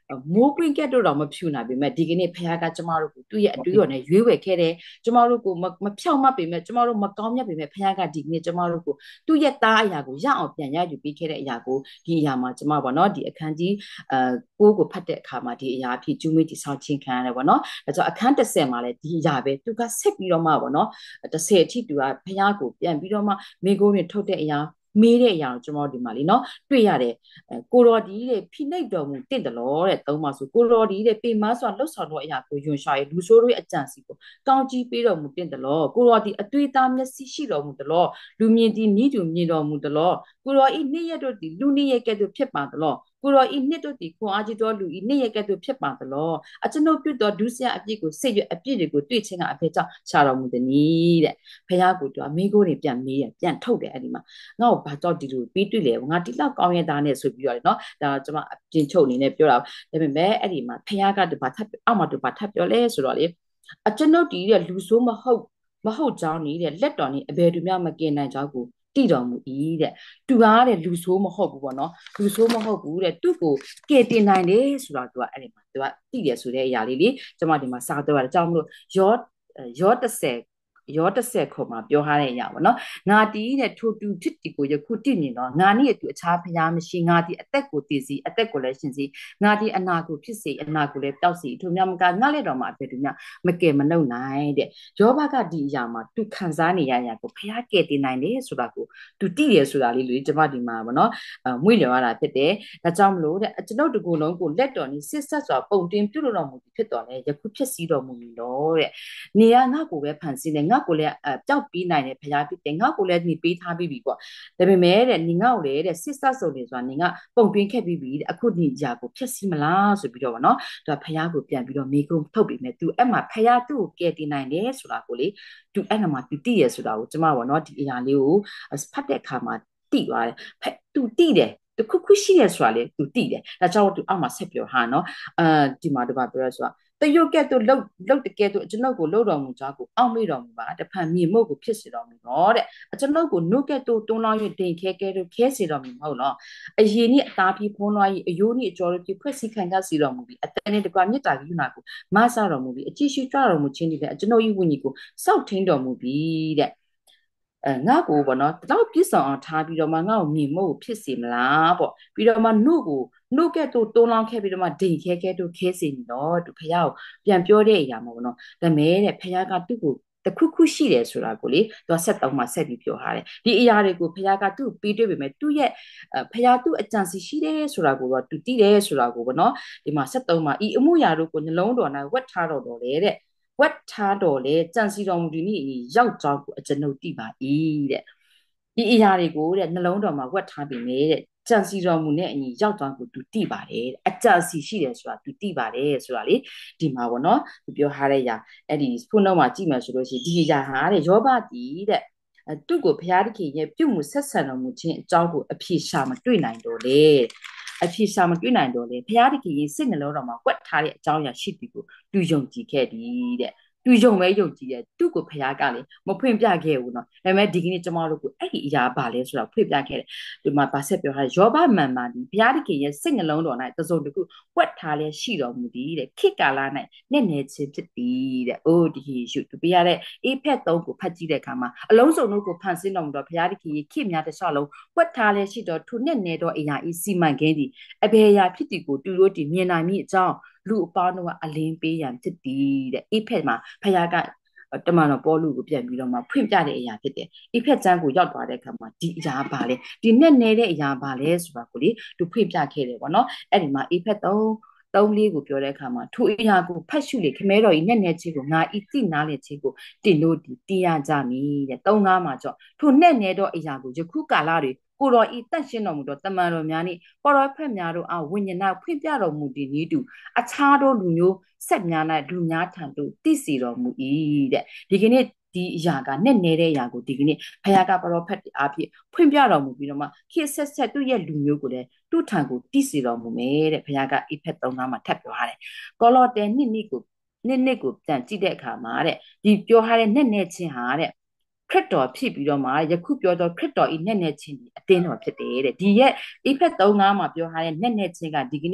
မိုးကွင်းကက်တော့တော့မဖြူနိုင်ပေမဲ့ဒီကနေ့ဖခင်ကကျမတို့ကိုသူ့ရဲ့အတွေ့အကြုံနဲ့ရွေးဝယ်ခဲ့တယ်ကျမတို့ကိုမဖြောက်မှတ်ပေမဲ့ကျမတို့မကောင်းမြတ်ပေမဲ့ဖခင်ကဒီကနေ့ကျမတို့ကိုသူ့ရဲ့သားအရာကိုရအောင်ပြန်ရယူပေးခဲ့တဲ့အရာကိုဒီအရာမှာကျမပေါ့နော်ဒီအခန်းကြီးအဲကိုကိုဖတ်တဲ့အခါမှာဒီအရာအဖြစ်ကျူးမွေးတိဆောက်ခြင်းခံရတယ်ပေါ့နော်ဒါကြောင့်အခန်းတစ်ဆယ်မှာလည်းဒီအရာပဲသူကဆက်ပြီးတော့မှပေါ့နော်တစ်ဆယ်အထိသူကဖခင်ကိုပြန်ပြီးတော့မှမိကိုးတွေထုတ်တဲ့အရာမေးတဲ့အရာကိုကျွန်တော်ဒီမှာလीเนาะတွေ့ရတယ်ကိုတော်ဒီတဲ့ဖိနှိပ်တော်မူတင့်တယ်လို့တဲ့သုံးပါဆိုကိုတော်ဒီတဲ့ပေမစွာလှုပ်ဆောင်တော်အရာကိုယွန်ရှာရလူဆိုးတို့ရဲ့အကြံစီကိုကောင်းကြီးပေးတော်မူတင့်တယ်လို့ကိုတော်ဒီအသွေးသားမျက်စိရှိတော်မူတယ်လို့လူမြင်ဒီနိတူမြင်တော်မူတယ်လို့ကိုတော်ဤနေ့ရက်တို့ဒီလူနေ့ရက်ကဲ့သို့ဖြစ်ပါတယ်လို့ကိုတော်ဤနှစ်တို့ဒီခွန်အားကြီးတော်လူဤနေ့ရက်ကဲ့သို့ဖြစ်ပါတယ်လို့အကျွန်ုပ်တွေ့တော်ဒုစရအပြစ်ကိုစိတ်ရအပြစ်တွေကိုတွေ့ချင်းကအဖေကြောင့်ရှာတော်မူသည်နီးတဲ့ဖခင်ကိုတော်မိကိုးတွေပြန်မေးရပြန်ထုတ်တယ်အဲ့ဒီမှာငါ့ကိုဘာကြောင့်ဒီလိုပြီးတွေ့လဲငါဒီလောက်ကောင်းရတာနဲ့ဆိုပြီးတော့เนาะဒါကျွန်မအပြင်ချုပ်အနေနဲ့ပြောတာဒါပေမဲ့အဲ့ဒီမှာဖခင်ကတပါထပ်အောက်မှာတပါထပ်ပြောလဲဆိုတော့လေအကျွန်ုပ်ဒီတဲ့လူဆိုးမဟုတ်မဟုတ်ကြောင်းနေတဲ့လက်တော်နေအဘယ်သူမှမကင်နိုင်ကြောင်းကိုတည်တော်မူ၏တဲ့သူကားတဲ့လူဆိုးမဟုတ်ဘူးပေါ့နော်လူဆိုးမဟုတ်ဘူးတဲ့သူ့ကိုကယ်တင်နိုင်တယ်ဆိုတော့သူကအဲ့ဒီမှာသူကတည်တယ်ဆိုတဲ့အရာလေးလေကျွန်မဒီမှာစာတော့အကြောင်းမလို့ရောရောတစ်ဆယ်ရောတစ်ဆက်ခုမှာပြောထားတဲ့အရာပေါ့နော်ငါတီးတဲ့ထိုတူတစ်တီကိုယခုတည်မြင်တော့ငါနဲ့သူအခြားဖျားမရှိငါတီအသက်ကိုတည်စီအသက်ကိုလည်းရှင်စီငါတီအနာကိုဖြစ်စေအနာကိုလည်းတောက်စီထိုမြမကငါလည်းတော့မှအဖြစ်သူများမကယ်မနှုတ်နိုင်တဲ့ယောဘကဒီအရာမှာသူခံစားနေရရကိုဖျားကယ်တင်နိုင်တယ်ဆိုတာကိုသူတည်ရဆိုတာလေးလေကျွန်မဒီမှာပေါ့နော်မွေ့လျော်ရတာဖြစ်တယ်ဒါကြောင့်မလို့တဲ့ကျွန်ုပ်တကူလုံးကိုလက်တော်နေစစ်ဆက်စွာပုံတင်ပြုလို့တော်မူဖြစ်တော်လဲယခုဖြစ်စည်းတော်မူပြီလို့တဲ့နေရငါကိုပဲဖန်ဆင်းတယ်ငါကိုလည်းအကြောက်ပြီးနိုင်တယ်ဖရားဖြစ်တယ်ငါကိုလည်းနေပေးထားပြီးပြီပေါ့ဒါပေမဲ့တဲ့နေငါ့ကိုလည်းတဲ့စစ်ဆက်စုံနေဆိုတာနေငါပုံတွင်းခဲ့ပြီးပြီတဲ့အခုနေကြကိုဖြစ်စီမလားဆိုပြီးတော့ဗောနော်ဒါဖရားကိုပြန်ပြီးတော့မိကုန်းထုတ်ပြီးမဲ့ तू အဲ့မှာဖရားသူ့ကိုကယ်တင်နိုင်တယ်ဆိုတာကိုလေ तू အဲ့မှာ तू သိရဆိုတာကိုကျမဗောနော်ဒီအရာလေးကိုဖတ်တဲ့အခါမှာသိသွားတယ်ဖက် तू သိတယ်တခုခုရှိရဆိုတာလေ तू သိတယ်ဒါကြောင့် तू အောက်မှာဆက်ပြောဟာနော်အာဒီမှာတပါပြောရဆိုတာတရုတ်ကဲ့သို့လှုပ်လှုပ်တကဲ့သို့ကျွန်ုပ်ကိုလှုပ်တော်မူကြောင်းကိုအောက်မေ့တော်မူပါတဖန်မြေမှုတ်ကိုဖြစ်စေတော်မူတော့တဲ့ကျွန်ုပ်ကိုနှုတ်ကဲ့သို့တွန်းလောင်း၍တင်ခဲကဲ့သို့ခဲစေတော်မူမဟုတ်လောအရင်နေ့အသားပြီးဖုံးလွှား၍အယိုးနေ့အကျော်တို့ပြဖွဲ့စည်းခံကြစေတော်မူပြီးအတန်နဲ့တကွာမြတ်တာကြီးနာကိုမဆတော်မူပြီးအကြည့်ရှုကြတော်မူခြင်းဒီလည်းကျွန်ုပ်၏ဝိညာဉ်ကိုစောက်ထင်းတော်မူပြီးတဲ့အဲငါ့ကိုပေါ့နော်တော့ပြစ်ဆောင်အောင်ထားပြီးတော့မှငါ့ကိုမြင်မို့ဖြစ်စီမလားပေါ့ပြီးတော့မှနှုတ်ကိုနှုတ်ကဲ့သို့တွန်းလောင်းခဲ့ပြီးတော့မှဒိန်ခဲခဲတို့ခဲစီနေတော့သူဖះကိုပြန်ပြောတဲ့အရာမှာပေါ့နော်ဒါမဲ့တဲ့ဖះကသူ့ကိုတခုခုရှိတယ်ဆိုတာကိုလေသူဆက်တော့မှဆက်ပြီးပြောထားတယ်ဒီအရာတွေကိုဖះကသူ့ပြီးတွေ့ပေမဲ့သူ့ရဲ့ဖះသူ့အကြံစီရှိတယ်ဆိုတာကိုတော့သူသိတယ်ဆိုတာကိုပေါ့နော်ဒီမှာဆက်တော့မှဤအမှုရာတို့ကိုနှလုံးတော်၌ဝတ်ထားတော်တော်လေတဲ့ဝတ်ထားတော်လေကြံစီတော်မူသည်နည်းရောက်ကြောင်းကိုအကျွန်ုပ်သိပါ၏တဲ့ဒီအရာတွေကိုတဲ့နှလုံးတော်မှာဝတ်ထားပြီးနေတဲ့ကြံစီတော်မူနဲ့အညီရောက်သွားကိုသူသိပါတယ်အကြံစီရှိတယ်ဆိုတာသူသိပါတယ်ဆိုတာလေဒီမှာပေါ့နော်သူပြောထားတဲ့အရာအဲ့ဒီဖုန်းတော့မှာကြည့်မယ်ဆိုလို့ရှိရင်ဒီအရာဟာတဲ့ယောဘတီတဲ့သူ့ကိုဘုရားသခင်ရဲ့ပြုမှုဆက်ဆံတော်မူခြင်းအကြောင်းကိုအဖြေရှာမတွေ့နိုင်တော့လေအဖြေရှာမတွေ့နိုင်တော့လေဘုရားသခင်ရဲ့စိတ်နှလုံးတော်မှာဝတ်ထားတဲ့အကြောင်းအရာရှိပြီကိုသူယုံကြည်ခဲ့သည်တဲ့သူယုံမဲယုံကြည်ရဲ့သူ့ကိုဖခင်ကလေမဖွင့်ပြခဲ့ဘူးနော်ဒါပေမဲ့ဒီကနေ့ကျမတို့ကိုအဲ့ဒီအရာပါလဲဆိုတော့ဖွင့်ပြခဲ့တယ်ဒီမှာဗာဆက်ပြောထားယောဘမန်မာဒီဘုရားသခင်ရဲ့စိတ်နှလုံးတော်၌တစုံတစ်ခုဝတ်ထားလဲရှိတော်မူသည်တဲ့ခေတ်ကာလ၌နဲ့နေခြင်းဖြစ်သည်တဲ့အိုးဒီယေရှုသူပြရတဲ့အေဖက်သုံးကိုဖတ်ကြည့်တဲ့အခါမှာအလုံးစုံတို့ကိုဖန်ဆင်းတော်မူတော့ဘုရားသခင်ရဲ့ခေတ်များတစ်လျှောက်လုံးဝတ်ထားလဲရှိတော်သူနဲ့နေတော်အရာဤစီမံကိန်းသည်အဘယ်အရာဖြစ်သည်ကိုသူတို့ဒီမြင်နိုင်မိအကြောင်းလူအပေါင်းတို့ကအလင်းပေးရန်ဖြစ်သည်တဲ့အေဖက်မှာဖခင်ကတမန်တော်ပေါလုကိုပြန်ပြီးတော့မှဖွင့်ပြတဲ့အရာဖြစ်တယ်။အေဖက်ကျမ်းကိုရောက်သွားတဲ့အခါမှာဒီအရာပါလေဒီနဲ့နေတဲ့အရာပါလေဆိုတာကိုလေသူဖွင့်ပြခဲ့တယ်ပေါ့နော်။အဲ့ဒီမှာအေဖက်သုံးသုံးလေးကိုပြောတဲ့အခါမှာထိုအရာကိုဖတ်ရှုလေခမဲတော်ဤနဲ့နေခြင်းကိုငါဤသိနာလေခြင်းကိုတင်တို့ဒီတရားကြမည်တဲ့။သုံးငါးမှာကြောထိုနဲ့နေတော့အရာကိုယခုကာလတွေကိုတော်ဤတန့်ရှင်းတော်မူသောတမန်တော်များနှင့်ပရောဖက်များတို့အားဝိညာဏဖွင့်ပြတော်မူသည်နည်းတူအခြားသောလူမျိုးဆက်များ၌လူများထံသို့တည်စီတော်မူ၏တဲ့ဒီကနေ့ဒီအရာကနဲ့နေတဲ့အရာကိုဒီကနေ့ဘုရားကပရောဖက်အားဖြင့်ဖွင့်ပြတော်မူပြီးတော့မှခေတ်ဆက်ဆက်သူ့ရဲ့လူမျိုးကိုလည်းသူ့ထံကိုတည်စီတော်မူမယ်တဲ့ဘုရားကအိဖက်သုံးခါမှာထပ်ပြောရတယ်ကောလောတဲနှစ်နှစ်ကိုနှစ်နှစ်ကိုပြန်ကြည့်တဲ့အခါမှာတဲ့ဒီပြောထားတဲ့နဲ့နေချင်းဟာတဲ့ခရစ်တော်ဖြစ်ပြီးတော့မှယခုပြောတော့ခရစ်တော်ဤနဲ့နဲ့ချင်းဒီအတင်းတော်ဖြစ်တယ်တဲ့ဒီရဲ့အိဖက်သုံးခါမှာပြောထားတဲ့နဲ့နဲ့ချင်းကဒီကနေ့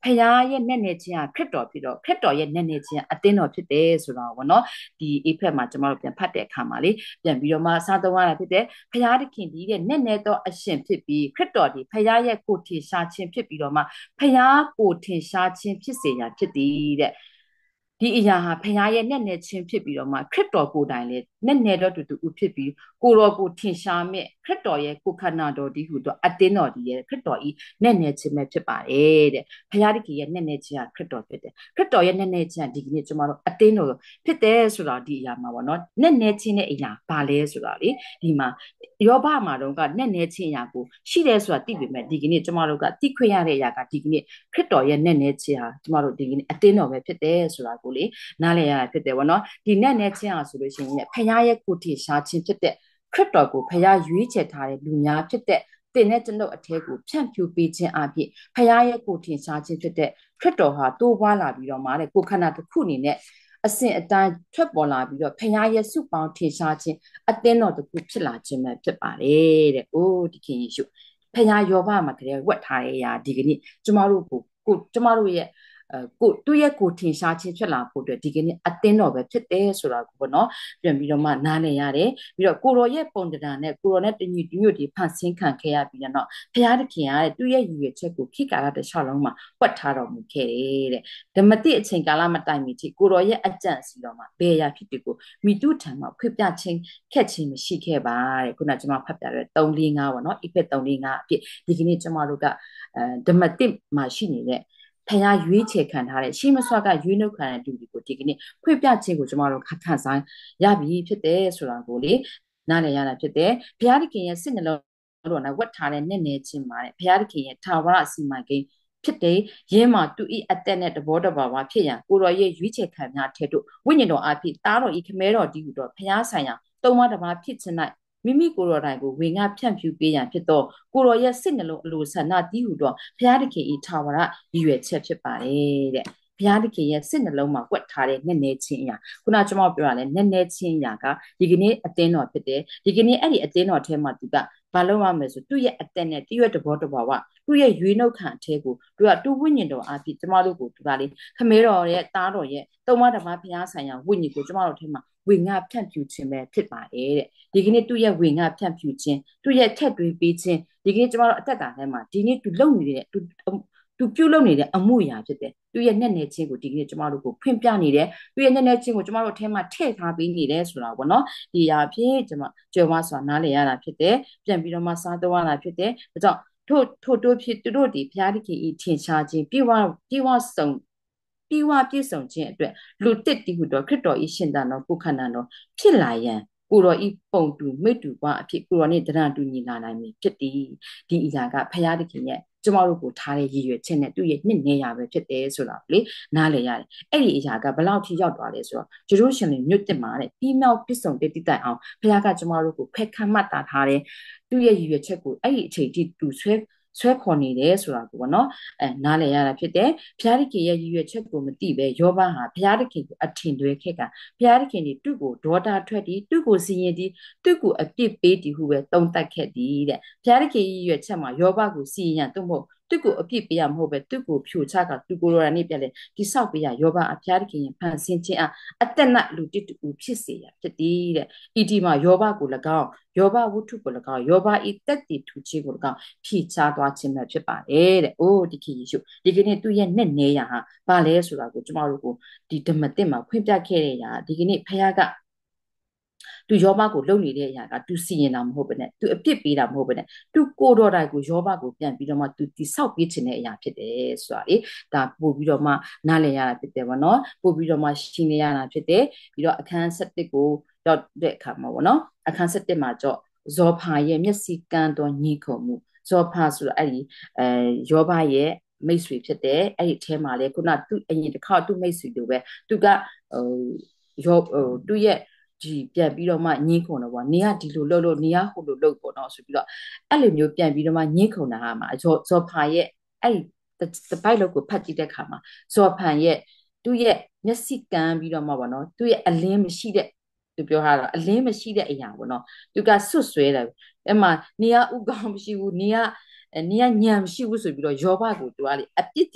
ဖခင်ရဲ့နဲ့နေခြင်းကခရစ်တော်ဖြစ်တော့ခရစ်တော်ရဲ့နဲ့နေခြင်းအသင်းတော်ဖြစ်တယ်ဆိုတော့ဗောနော်ဒီအေဖက်မှာကျွန်တော်တို့ပြန်ဖတ်တဲ့အခါမှာလေပြန်ပြီးတော့မှစားသုံးရတာဖြစ်တယ်ဖခင်သခင်ဒီတဲ့နဲ့နေတော့အရှင်ဖြစ်ပြီးခရစ်တော်ဒီဖခင်ရဲ့ကိုထင်ရှားခြင်းဖြစ်ပြီးတော့မှဖခင်ကိုထင်ရှားခြင်းဖြစ်စေရာဖြစ်သည်တဲ့ဒီအရာဟာဖခင်ရဲ့နဲ့နဲ့ချင်းဖြစ်ပြီးတော့မှခရစ်တော်ကိုယ်တိုင်လည်းနဲ့နဲ့တော့တူတူဖြစ်ပြီးကိုတော်ကိုထင်ရှားမဲ့ခရစ်တော်ရဲ့ကိုခန္ဓာတော်ဒီဟုတော့အတင်းတော်ဒီရဲ့ခရစ်တော်ဤနဲ့နဲ့ချင်းပဲဖြစ်ပါတယ်တဲ့ဖခင်တခင်ရဲ့နဲ့နဲ့ချင်းကခရစ်တော်ဖြစ်တယ်ခရစ်တော်ရဲ့နဲ့နဲ့ချင်းကဒီကနေ့ကျွန်တော်တို့အတင်းတော်ဖြစ်တယ်ဆိုတော့ဒီအရာမှာပေါ့နော်နဲ့နဲ့ချင်းတဲ့အရာဘာလဲဆိုတော့လေဒီမှာယောဘမှာတော့ကနဲ့နဲ့ချင်းအရာကိုရှိတယ်ဆိုတာသိပေမဲ့ဒီကနေ့ကျွန်တော်တို့ကသိခွင့်ရတဲ့အရာကဒီကနေ့ခရစ်တော်ရဲ့နဲ့နဲ့ချင်းဟာကျွန်တော်တို့ဒီကနေ့အတင်းတော်ပဲဖြစ်တယ်ဆိုတာကိုလေနားလည်ရတာဖြစ်တယ်ဗောနော်ဒီနဲ့နဲ့ချင်းအောင်ဆိုလို့ရှိရင်ဖခင်ရဲ့ကိုထင်ရှားခြင်းဖြစ်တဲ့ခရစ်တော်ကိုဖခင်ရွေးချယ်ထားတဲ့လူများဖြစ်တဲ့တင်တဲ့ကျွန်ုပ်အထဲကိုဖြန့်ဖြူးပေးခြင်းအပြင်ဖခင်ရဲ့ကိုထင်ရှားခြင်းဖြစ်တဲ့ခရစ်တော်ဟာတိုးပွားလာပြီးတော့မှတဲ့ကိုခန္ဓာတစ်ခုအနေနဲ့အစဉ်အတိုင်းထွက်ပေါ်လာပြီးတော့ဖခင်ရဲ့စုပေါင်းထင်ရှားခြင်းအသင်းတော်တစ်ခုဖြစ်လာခြင်းပဲဖြစ်ပါတယ်တဲ့။အိုးဒီခင်ယေရှုဖခင်ယောဘမှာကလေးဝတ်ထားတဲ့အရာဒီကနေ့ကျမတို့ကိုကိုကျမတို့ရဲ့အဲကိုသူ့ရဲ့ကိုထင်ရှားခြင်းဖြစ်လာဖို့အတွက်ဒီကနေ့အသင်းတော်ပဲဖြစ်တယ်ဆိုတာကိုပေါ့နော်ပြန်ပြီးတော့မှနားလည်ရတယ်ပြီးတော့ကိုရောရဲ့ပုံတံနဲ့ကိုရောနဲ့တညီတညွတ်ဒီဖန်ဆင်းခံခဲ့ရပြီးတော့ဘုရားသခင်ကသူ့ရဲ့ရည်ရွယ်ချက်ကိုခိကာရတစ်လျှောက်လုံးမှာပွက်ထားတော်မူခဲ့တယ်တဲ့ဓမ္မတိအချိန်ကာလမတိုင်မီထိကိုရောရဲ့အကြံစီတော်မှာဘယ်ရာဖြစ်တယ်ကိုမိတုထံမှာဖွင့်ပြခြင်းခက်ခြင်းမရှိခဲ့ပါတဲ့ခုနကကျွန်မဖတ်ပြတဲ့သုံးလေးငါးပေါ့နော်ဣဖက်သုံးလေးငါးအဖြစ်ဒီကနေ့ကျွန်မတို့ကအဲဓမ္မတိမှာရှိနေတဲ့ဖခင်ရွေးချယ်ခံထားတဲ့ရှေးမဆွာကရွေးနှုတ်ခံတဲ့လူတွေကိုဒီကနေ့ဖွင့်ပြခြင်းကိုကျွန်တော်တို့ခက်ခန့်ဆိုင်ရပြီဖြစ်တယ်ဆိုတာကိုလေနားလည်ရတာဖြစ်တယ်ဘုရားသခင်ရဲ့စိတ်နှလုံးတော်နဲ့ဝတ်ထားတဲ့နဲ့နေခြင်းမှာတဲ့ဘုရားသခင်ရဲ့ထာဝရအစီအမံကိန်းဖြစ်တယ်ရင်းမှာသူဤအသက်နဲ့တဘောတဘာဝဖြစ်ရန်ကိုတော်ရဲ့ရွေးချယ်ခံများထဲတို့ဝိညာဉ်တော်အဖြစ်တားတော်ဤခမဲတော်ဒီဟုတော့ဘုရားဆိုင်ရာသုံးပါးတစ်ပါးဖြစ်ခြင်း၌မိမိကိုယ်တော်တိုင်ကိုဝေငှဖြန့်ဖြူးပေးရန်ဖြစ်တော့ကိုတော်ရဲ့စိတ်နှလုံးအလိုဆန္ဒတည်ဟုတော့ဘုရားသခင်ဤထာဝရရည်ရွယ်ချက်ဖြစ်ပါတယ်တဲ့ဘုရားသခင်ရဲ့စိတ်နှလုံးမှာကွက်ထားတဲ့နဲ့နေချင်းအရာခုနကျွန်မပြောရလဲနဲ့နေချင်းအရာကဒီကနေ့အသင်းတော်ဖြစ်တယ်ဒီကနေ့အဲ့ဒီအသင်းတော်ထဲမှာသူကဘာလို့ရမလဲဆိုသူ့ရဲ့အသက်နဲ့တရွက်တဘောတဘာဝသူ့ရဲ့ရွေးနှုတ်ခံအထဲကိုသူကတူဝိညာဉ်တော်အဖြစ်ကျမတို့ကိုသူကလေခမဲတော်ရဲ့တားတော်ရဲ့သုံးပါးတစ်ပါးဘုရားဆိုင်ရာဝိညာဉ်ကိုကျမတို့ထဲမှာဝေငှဖြန့်ဖြူးခြင်းပဲဖြစ်ပါတယ်တဲ့ဒီကနေ့သူ့ရဲ့ဝေငှဖြန့်ဖြူးခြင်းသူ့ရဲ့ထက်တွေးပေးခြင်းဒီကနေ့ကျမတို့အသက်တာထဲမှာဒီနေ့သူလုံနေတဲ့သူသူပြုတ်လုံနေတဲ့အမှုရာဖြစ်တယ်သူရဲ့နဲ့နေချင်းကိုဒီကနေ့ကျမတို့ကိုဖွင့်ပြနေတယ်သူရဲ့နဲ့နေချင်းကိုကျမတို့အထဲမှာထည့်ထားပေးနေတယ်ဆိုတာပေါ့နော်ဒီအဖြစ်ကျမကျော်မစွာနားလည်ရတာဖြစ်တယ်ပြန်ပြီးတော့မှစားသုံးရတာဖြစ်တယ်ဒါကြောင့်ထို့ထို့တို့ဖြစ်သူတို့ဒီဘုရားသခင်ဤထင်ရှားခြင်းပြေဝပြေဝဆောင်ပြေဝပြည့်စုံခြင်းအတွက်လူတစ်တည်ဟုတော့ခရစ်တော်ဤရှင်သန်တော်ကိုခန္ဓာတော်ဖြစ်လာရန်ကိုတော်ဤပုံတူမိတူပွားအဖြစ်ကိုတော်နဲ့တရံတူညီလာနိုင်ပြီဖြစ်သည်ဒီအရာကဘုရားသခင်ရဲ့ကျမတို့ကိုထားတဲ့ရည်ရွယ်ချက်နဲ့သူ့ရဲ့နှစ်နေရပဲဖြစ်တယ်ဆိုတာလေနားလည်ရတယ်အဲ့ဒီအရာကဘယ်လောက်ထိရောက်သွားလဲဆိုတော့ဂျေရုရှလင်မြို့တစ်မှာတဲ့ပြီးမြောက်ပြည့်စုံတဲ့တိတိုင်အောင်ဘုရားကကျမတို့ကိုဖက်ခတ်မှတ်တာထားတယ်သူ့ရဲ့ရည်ရွယ်ချက်ကိုအဲ့ဒီအချိန်ထိသူဆွဲဆွဲခေါ်နေတယ်ဆိုတာကိုပေါ့နော်အဲနားလည်ရတာဖြစ်တယ်ဘုရားသခင်ရဲ့ရည်ရွယ်ချက်ကိုမသိပဲယောဘဟာဘုရားသခင်ကိုအထင်တွေခဲ့ကဘုရားသခင်ဒီသူ့ကိုဒေါတာထွက်ဒီသူ့ကိုစီရင်ဒီသူ့ကိုအပြစ်ပေးဒီဟုပဲတုံးတက်ခဲ့သည်တဲ့ဘုရားသခင်ရည်ရွယ်ချက်မှာယောဘကိုစီရင်သူ့မို့သူ့ကိုအပြစ်ပေးရမဟုတ်ပဲသူ့ကိုဖြိုချကသူကိုယ်တော်နဲ့ပြလဲဒီဆောက်ပေးရယောဘအဖျားသခင်ဖန်ဆင်းခြင်းအအသက်နလူတစ်တူဖြစ်စေရဖြစ်သည်တဲ့ဤဒီမှာယောဘကို၎င်းယောဘဝုထုကို၎င်းယောဘဤတက်တည်ထူခြင်းကို၎င်းဖြည့်ချသွားခြင်းပဲဖြစ်ပါတယ်တဲ့အိုးဒီခေယေရှုဒီကနေ့သူ့ရဲ့နဲ့နေရဟာဘာလဲဆိုတာကိုကျမတို့ကိုဒီဓမ္မသစ်မှာဖွင့်ပြခဲ့တဲ့ရာဒီကနေ့ဖခင်ကသူယောဘကိုလုံနေတဲ့အရာကသူစီရင်တာမဟုတ်ဘဲနဲ့သူအပြစ်ပေးတာမဟုတ်ဘဲနဲ့သူကိုတော်တိုင်ကိုယောဘကိုပြန်ပြီးတော့မှသူတိဆောက်ပေးခြင်းတဲ့အရာဖြစ်တယ်ဆိုတာလေဒါပို့ပြီးတော့မှနားလည်ရတာဖြစ်တယ်ဗောနော်ပို့ပြီးတော့မှရှင်းနေရတာဖြစ်တယ်ပြီးတော့အခန်း၁၁ကိုရောက်တဲ့အခါမှာဗောနော်အခန်း၁၁မှာကြော့ဇောဖာရဲ့မျက်စိကန်းတော်ညီခုံမှုဇောဖာဆိုတော့အဲ့ဒီအဲယောဘရဲ့မိတ်ဆွေဖြစ်တယ်အဲ့ဒီအထဲမှာလေခုနသူအရင်တစ်ခါသူ့မိတ်ဆွေတို့ပဲသူကဟိုယောဟိုသူ့ရဲ့ဒီပြန်ပြီးတော့မှညင်းခုံတော့ဗောနေကဒီလိုလှုပ်လို့နေကဟိုလိုလှုပ်ပေါ့နော်ဆိုပြီးတော့အဲ့လိုမျိုးပြန်ပြီးတော့မှညင်းခုံတာဟာမှာဇောဇောဖာရဲ့အဲ့ဒီတပိုက်လောက်ကိုဖတ်ကြည့်တဲ့ခါမှာဇောဖန်ရဲ့သူ့ရဲ့မျက်စိကန်းပြီးတော့မှဗောနော်သူ့ရဲ့အလင်းမရှိတဲ့သူပြောထားတော့အလင်းမရှိတဲ့အရာဗောနော်သူကဆွတ်ဆွဲတယ်အဲ့မှာနေကဥကောင်းမရှိဘူးနေကနေကညံမရှိဘူးဆိုပြီးတော့ယောဘကိုသူကလေအပြစ်တင်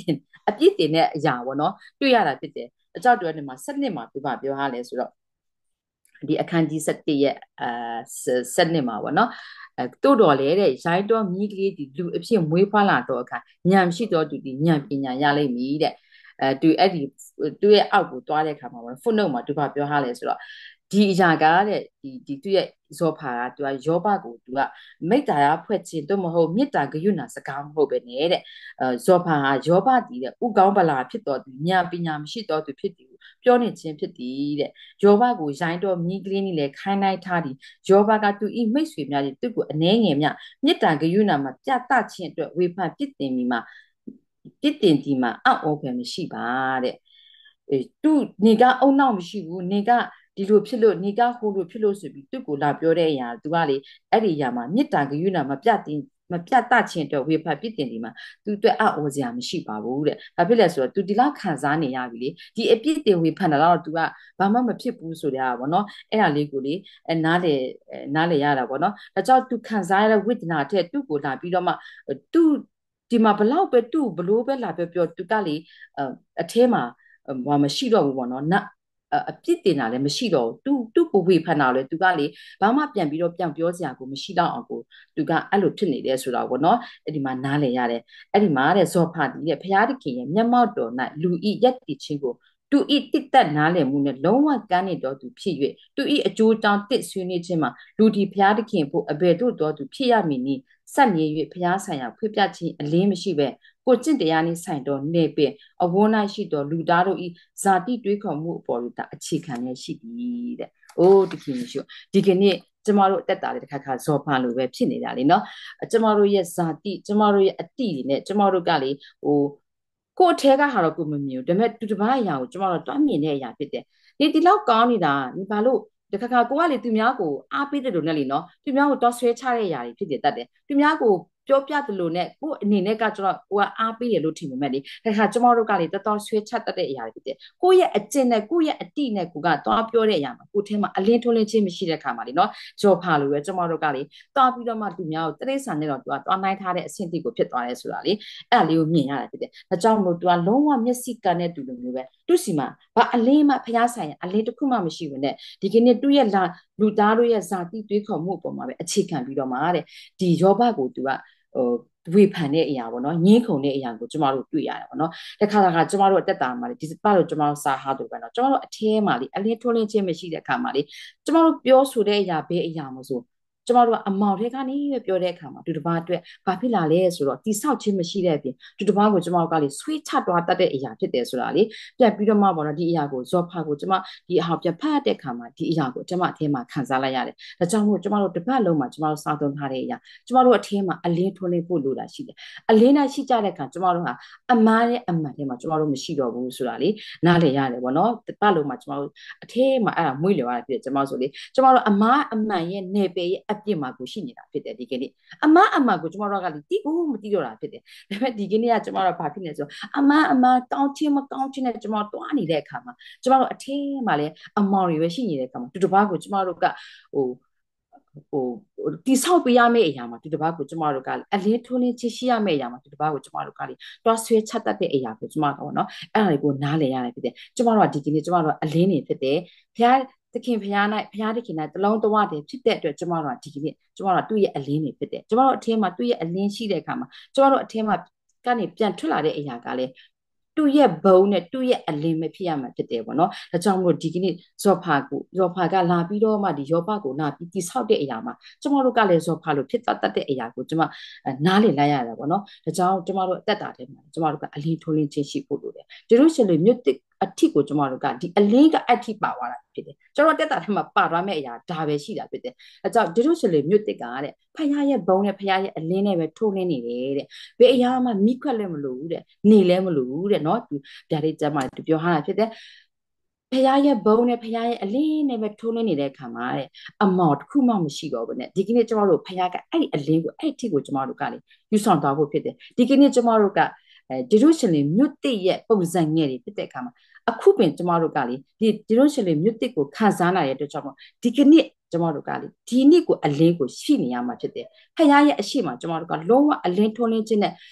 အပြစ်တင်တဲ့အရာပေါ့နော်တွေ့ရတာဖြစ်တယ်အကြောက်တွေနဲ့မှာစနစ်မှာပြပါပြောဟာလဲဆိုတော့ဒီအခန်းကြီးsevenရဲ့အာစနစ်မှာပေါ့နော်အဲတို့တော်လေတဲ့ရိုင်းတော်မြီးကလေးဒီလူအဖြစ်မွေးဖွားလာတော့အခါညံရှိတော်သူဒီညံပညာရလိမ့်မည်တဲ့အဲသူအဲ့ဒီသူရဲ့အောက်ကိုတွားတဲ့အခါမှာပေါ့နော် footnote မှာသူဘာပြောဟာလဲဆိုတော့ဒီအရာကတဲ့ဒီဒီသူရဲ့ဇောဖာကသူကယောဘကိုသူကမိတ္တာရဖွဲ့ခြင်းတို့မဟုတ်မေတ္တာဂရုဏာစကားမဟုတ်ပဲနဲ့တဲ့အဲဇောဖာဟာယောဘတည်တဲ့ဥကောင်းပလာဖြစ်တော်သူညာပညာမရှိတော်သူဖြစ်သည်ပြောနေခြင်းဖြစ်သည်တဲ့ယောဘကိုရိုင်းတော်မြီးကလေးနဲ့လည်းခိုင်းလိုက်ထားသည်ယောဘကသူဤမိတ်ဆွေများကြီးသူ့ကိုအနှဲငယ်မြမေတ္တာဂရုဏာမှာပြတခြင်းအတွက်ဝေဖန်ပြစ်တင်ပြီးမှပြစ်တင်ဒီမှာအောက်ဩဖွယ်မရှိပါတဲ့အဲသူနေကအုံနောက်မရှိဘူးနေကဒီလိုဖြစ်လို့နေကဟိုလိုဖြစ်လို့ဆိုပြီးသူ့ကိုလာပြောတဲ့အရာသူကလေအဲ့ဒီအရာမှာမေတ္တာဂရုဏာမပြတင်မပြတခြင်းအတွက်ဝေဖန်ပြစ်တင်ဒီမှာသူအတွက်အော်စရာမရှိပါဘူးတဲ့။ဘာဖြစ်လဲဆိုတော့ तू ဒီလောက်ခံစားနေရပြီလေ။ဒီအပြစ်တင်ဝေဖန်တာတော့ तू ကဘာမှမဖြစ်ဘူးဆိုတဲ့ဟာပေါ့နော်။အဲ့ဒါလေးကိုလေအဲနားလေနားလေရတာပေါ့နော်။ဒါကြောင့် तू ခံစားရတဲ့ဝိဒနာတဲ့သူ့ကိုလာပြီးတော့မှ तू ဒီမှာဘလောက်ပဲသူ့ဘလို့ပဲလာပြောပြော तू ကလေအထဲမှာဘာမရှိတော့ဘူးပေါ့နော်။နအပြစ်တင်တာလည်းမရှိတော့ဘူးသူသူ့ကိုဝေဖန်တာလည်းသူကလေဘာမှပြန်ပြီးတော့ပြန်ပြောစရာကိုမရှိတော့အောင်ကိုသူကအဲ့လိုဖြစ်နေတယ်ဆိုတော့ဗောနော်အဲ့ဒီမှာနားလည်ရတယ်အဲ့ဒီမှာတဲ့ဇောဖာတီရဲ့ဘုရားသခင်ရဲ့မျက်မှောက်တော်၌လူဤရက်တည်ခြင်းကိုသူဤတစ်သက်နားလည်မှုနဲ့လုံးဝကမ်းနေတော်သူဖြစ်၍သူဤအကျိုးတောင်းတစ်ဆွေးနွေးခြင်းမှာလူဒီဘုရားသခင်ဖို့အဘယ်သို့တော်သူဖြစ်ရမည်နည်းဆက်မြေ၍ဘုရားဆိုင်ရာဖွင့်ပြခြင်းအလင်းမရှိပဲကိုကျင့်တရားနှင့်ဆိုင်တော်နေပင်အဝန်း၌ရှိတော်လူသားတို့ဤဇာတိတွေးခေါ်မှုအပေါ်လို့ဒါအခြေခံရရှိသည်တဲ့။အိုးတခင်ရှိဒီကနေ့ကျမတို့အသက်တာလေးတစ်ခါခါဇော်ဖန်လိုပဲဖြစ်နေတာလေနော်။ကျမတို့ရဲ့ဇာတိကျမတို့ရဲ့အတိတွေနဲ့ကျမတို့ကလေဟိုကိုအထဲကဟာတော့ကိုမမြင်ဘူးဒါပေမဲ့သူတစ်ပါးအရာကိုကျမတို့တွားမြင်တဲ့အရာဖြစ်တယ်။ဒီဒီလောက်ကောင်းနေတာဒီဘာလို့တခါခါကိုကလေသူများကိုအားပေးတယ်လို့နဲ့လीနော်သူများကိုတော့ဆွဲချတဲ့အရာတွေဖြစ်တယ်တတ်တယ်သူများကိုပြောပြတယ်လို့နဲ့ကိုအနေနဲ့ကကျွန်တော်ကိုကအားပေးတယ်လို့ထင်ပေမဲ့လေတခါကျမတို့ကလေတော်တော်ဆွဲချတတ်တဲ့အရာတွေဖြစ်တယ်ကိုရဲ့အကျင့်နဲ့ကိုရဲ့အတိနဲ့ကိုကသွားပြောတဲ့အရာမှာကိုထဲမှာအလင်းထွန်းလင်းခြင်းမရှိတဲ့ခါမှာလေနော်ကြော်ဖာလို့ပဲကျမတို့ကလေသွားပြီးတော့မှသူများကိုတရိษံနဲ့တော့သူကသွားနိုင်ထားတဲ့အဆင့်တိကိုဖြစ်သွားတယ်ဆိုတာလေအဲ့ဒါလေးကိုမြင်ရတယ်ဖြစ်တယ်ဒါကြောင့်မို့သူကလုံးဝမျက်စိကနဲ့တူလိုမျိုးပဲသူစီမှာဘာအလင်းမှဖျားဆိုင်အလင်းတစ်ခုမှမရှိဘူးနဲ့ဒီကနေ့သူ့ရဲ့လာလူသားတို့ရဲ့ဇာတိတွေးခေါ်မှုအပေါ်မှာပဲအခြေခံပြီးတော့မှတဲ့ဒီယောဘကိုသူကဟိုဝေဖန်တဲ့အရာပေါ့နော်ငင်းခုန်တဲ့အရာကိုကျမတို့တွေ့ရတယ်ပေါ့နော်တခါတခါကျမတို့အသက်တာမှာလေဒီပါလို့ကျမတို့စာဟာတို့ပဲနော်ကျမတို့အထဲမှာလေအလင်းထွန်းလင်းခြင်းမရှိတဲ့အခါမှာလေကျမတို့ပြောဆိုတဲ့အရာဘယ်အရာမဆိုကျမတို့ကအမောင်ထဲကနေပဲပြောတဲ့အခါမှာသူတစ်ပါးအတွက်ဘာဖြစ်လာလဲဆိုတော့တိဆောက်ခြင်းမရှိတဲ့အပြင်သူတစ်ပါးကိုကျမတို့ကလေဆွေးချသွားတတ်တဲ့အရာဖြစ်တယ်ဆိုတာလေပြန်ပြီးတော့မှပေါ့နော်ဒီအရာကိုဇော်ဖာကိုကျမဒီအဟာပြန်ဖတ်တဲ့အခါမှာဒီအရာကိုကျမအထဲမှာခံစားလိုက်ရတယ်ဒါကြောင့်မို့ကျမတို့တစ်ပတ်လုံးမှာကျမတို့စားသုံးထားတဲ့အရာကျမတို့အထဲမှာအလင်းထွန်းလင်းဖို့လိုတာရှိတယ်အလင်းနဲ့ရှိကြတဲ့အခါကျမတို့ဟာအမားနဲ့အမှန်ထဲမှာကျမတို့မရှိတော့ဘူးဆိုတာလေနားလည်ရတယ်ပေါ့နော်တစ်ပတ်လုံးမှာကျမတို့အထဲမှာအဲ့ဒါမွေးလျော်ရတာဖြစ်တယ်ကျမတို့ဆိုလေကျမတို့အမားအမှန်ရဲ့နယ်ပယ်ရဲ့အပြစ်မှာကိုရှိနေတာဖြစ်တယ်ဒီကနေ့အမားအမှန်ကိုကျမတို့ကလေတိကိုမတိတော့တာဖြစ်တယ်ဒါပေမဲ့ဒီကနေ့ကကျမတို့ဘာဖြစ်နေဆိုအမားအမှန်ကောင်းချင်းမကောင်းချင်းနဲ့ကျမတို့တွားနေတဲ့အခါမှာကျမတို့အထဲမှာလည်းအမောင်တွေပဲရှိနေတဲ့အခါမှာတူတစ်ပါးကိုကျမတို့ကဟိုဟိုတိဆောက်ပေးရမယ့်အရာမှာဒီတစ်ပါးကိုကျမတို့ကအလင်းထွန်းလင်းချရှိရမယ့်အရာမှာဒီတစ်ပါးကိုကျမတို့ကလေတွားဆွဲချက်တတ်တဲ့အရာကိုကျမတို့နော်အဲ့ဒါတွေကိုနားလည်ရတယ်ဖြစ်တယ်ကျမတို့ကဒီကနေ့ကျမတို့အလင်းနေဖြစ်တယ်ဘုရားသခင်ဘုရား၌ဘုရားသခင်၌တလုံးတဝတည်းဖြစ်တဲ့အတွက်ကျမတို့ကဒီကနေ့ကျမတို့ကသူ့ရဲ့အလင်းနေဖြစ်တယ်ကျမတို့အထင်းမှာသူ့ရဲ့အလင်းရှိတဲ့အခါမှာကျမတို့အထင်းမှာကနေပြန်ထွက်လာတဲ့အရာကလည်းသူ့ရဲ့ဘုံနဲ့သူ့ရဲ့အလင်းပဲဖြစ်ရမှာဖြစ်တယ်ပေါ့နော်ဒါကြောင့်မို့ဒီကနေ့ဇော်ဖာကိုဇော်ဖာကလာပြီးတော့မှဒီယောဘကိုလာပြီးတိဆောက်တဲ့အရာမှာကျမတို့ကလည်းဇော်ဖာလို့ဖြစ်တတ်တဲ့အရာကိုကျမနားလည်လိုက်ရတာပေါ့နော်ဒါကြောင့်ကျမတို့အသက်တာထဲမှာကျမတို့ကအလင်းထွန်းလင်းခြင်းရှိဖို့လိုတယ်ဒီလိုရှင်လေမြတ်အထစ်ကိုကျမတို့ကဒီအလင်းကအထစ်ပါသွားတာဖြစ်တယ်ကျတော့တက်တာထဲမှာပါသွားမယ့်အရာဒါပဲရှိတာဖြစ်တယ်အဲကြောင့်ဒီလိုဆိုလေမြွတ်တစ်ကတဲ့ဖယားရဲ့ဘုံနဲ့ဖယားရဲ့အလင်းနဲ့ပဲထိုးလင်းနေတယ်တဲ့ဘယ်အရာမှမိခွက်လည်းမလို့ဘူးတဲ့နေလည်းမလို့ဘူးတဲ့နော်သူဗျာဒိတ်ကျမသူပြောထားတာဖြစ်တယ်ဖယားရဲ့ဘုံနဲ့ဖယားရဲ့အလင်းနဲ့ပဲထိုးလင်းနေတဲ့အခါမှာတဲ့အမောင်တစ်ခုမှမရှိတော့ဘူးနဲ့ဒီကနေ့ကျမတို့ဖယားကအဲ့ဒီအလင်းကိုအဲ့ဒီထိကိုကျမတို့ကလေယူဆောင်သွားဖို့ဖြစ်တယ်ဒီကနေ့ကျမတို့ကအဲဒီလိုရှင်လေမြွတ်တစ်ရဲ့ပုံစံငယ်တွေဖြစ်တဲ့အခါမှာအခုပင်ကျမတို့ကလေဒီဒီလိုရှင်လေမြွတ်တစ်ကိုခံစားနိုင်တဲ့အတွက်ကြောင့်ဒီကနေ့ကျမတို့ကလေဒီနေ့ကိုအလင်းကိုရှိနေရမှာဖြစ်တယ်ဖခင်ရဲ့အရှိမကျမတို့ကလုံးဝအလင်းထွန်းလင်းခြင်းနဲ့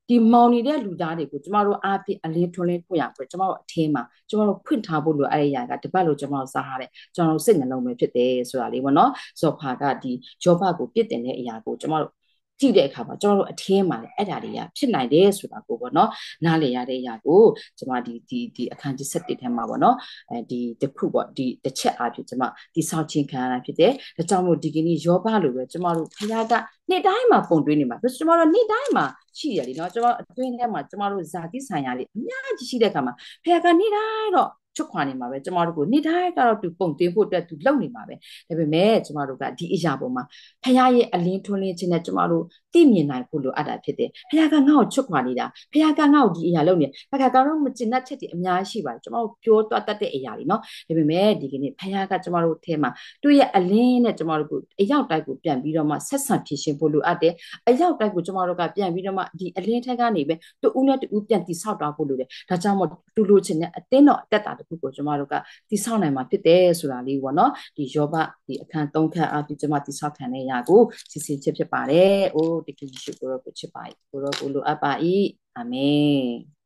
ဒီမောင်နေတဲ့လူသားတွေကိုကျမတို့အားဖြင့်အလင်းထွန်းလင်းဖွင့်ရပြီကျမတို့အထင်းမှာကျမတို့ဖွင့်ထားဖို့လိုအဲ့ဒီຢာကတပတ်လို့ကျမတို့စားထားတယ်ကျမတို့စိတ်နှလုံးပဲဖြစ်တယ်ဆိုတာလေးပေါ့နော်ဆိုတော့ဖာကဒီယောဘကိုပြစ်တင်တဲ့အရာကိုကျမတို့ကြည့်တဲ့အခါမှာကျွန်တော်တို့အထင်းမှာလည်းအဲ့ဒါတွေကဖြစ်နိုင်တယ်ဆိုတာကိုပေါ့နော်နားလည်ရတဲ့အရာကိုကျွန်မဒီဒီဒီအခန်းကြီးsevenထဲမှာပေါ့နော်အဲဒီတစ်ခုပေါ့ဒီတစ်ချက်အဖြစ်ကျွန်မဒီဆောက်ချင်းခံရတာဖြစ်တယ်ဒါကြောင့်မို့ဒီကနေ့ယောဘလိုပဲကျွန်မတို့ဖခင်ကနေ့တိုင်းမှာပုံတွေးနေမှာကျွန်တော်တို့နေ့တိုင်းမှာရှိရလीเนาะကျွန်တော်အတွင်းထဲမှာကျွန်တော်တို့ဇာတိဆိုင်ရာလေးအများကြီးရှိတဲ့အခါမှာဖခင်ကနေ့တိုင်းတော့ချွတ်ခွာနေမှာပဲကျမတို့ကိုနေ့တိုင်းကတော့သူပုံတင်ဖို့အတွက်သူလုပ်နေမှာပဲဒါပေမဲ့ကျမတို့ကဒီအရာပေါ်မှာဖခင်ရဲ့အလင်းထွန်းလင်းခြင်းနဲ့ကျမတို့သိမြင်နိုင်ဖို့လိုအပ်တာဖြစ်တယ်ဖခင်ကငါ့ကိုချွတ်ခွာနေတာဖခင်ကငါ့ကိုဒီအရာလုပ်နေဖခင်ကတော့မကျင်တတ်ချက်တွေအများကြီးရှိပါတယ်ကျမတို့ပြောသွားတတ်တဲ့အရာတွေเนาะဒါပေမဲ့ဒီကနေ့ဖခင်ကကျမတို့အထဲမှာသူ့ရဲ့အလင်းနဲ့ကျမတို့ကိုအရောက်တိုက်ကိုပြန်ပြီးတော့မှဆက်ဆံဖြစ်ရှင်ဖို့လိုအပ်တယ်အရောက်တိုက်ကိုကျမတို့ကပြန်ပြီးတော့မှဒီအလင်းထက်ကနေပဲတူဦးနဲ့တူဦးပြန်တိဆောက်သွားဖို့လိုတယ်ဒါကြောင့်မို့တူလို့ခြင်းနဲ့အတင်းတော့အသက်တာတစ်ခုကိုကျမတို့ကတိဆောက်နိုင်မှာဖြစ်တယ်ဆိုတာလေးပေါ့နော်ဒီယောဘဒီအခန်းသုံးခန်းအပြင်ကျမတိဆောက်ခံတဲ့အရာကိုစစ်စစ်ချစ်ဖြစ်ပါတယ်။အိုးတကယ်ရှိကိုရောကိုချစ်ပါ၏ကိုရောကိုလိုအပ်ပါ၏အာမင်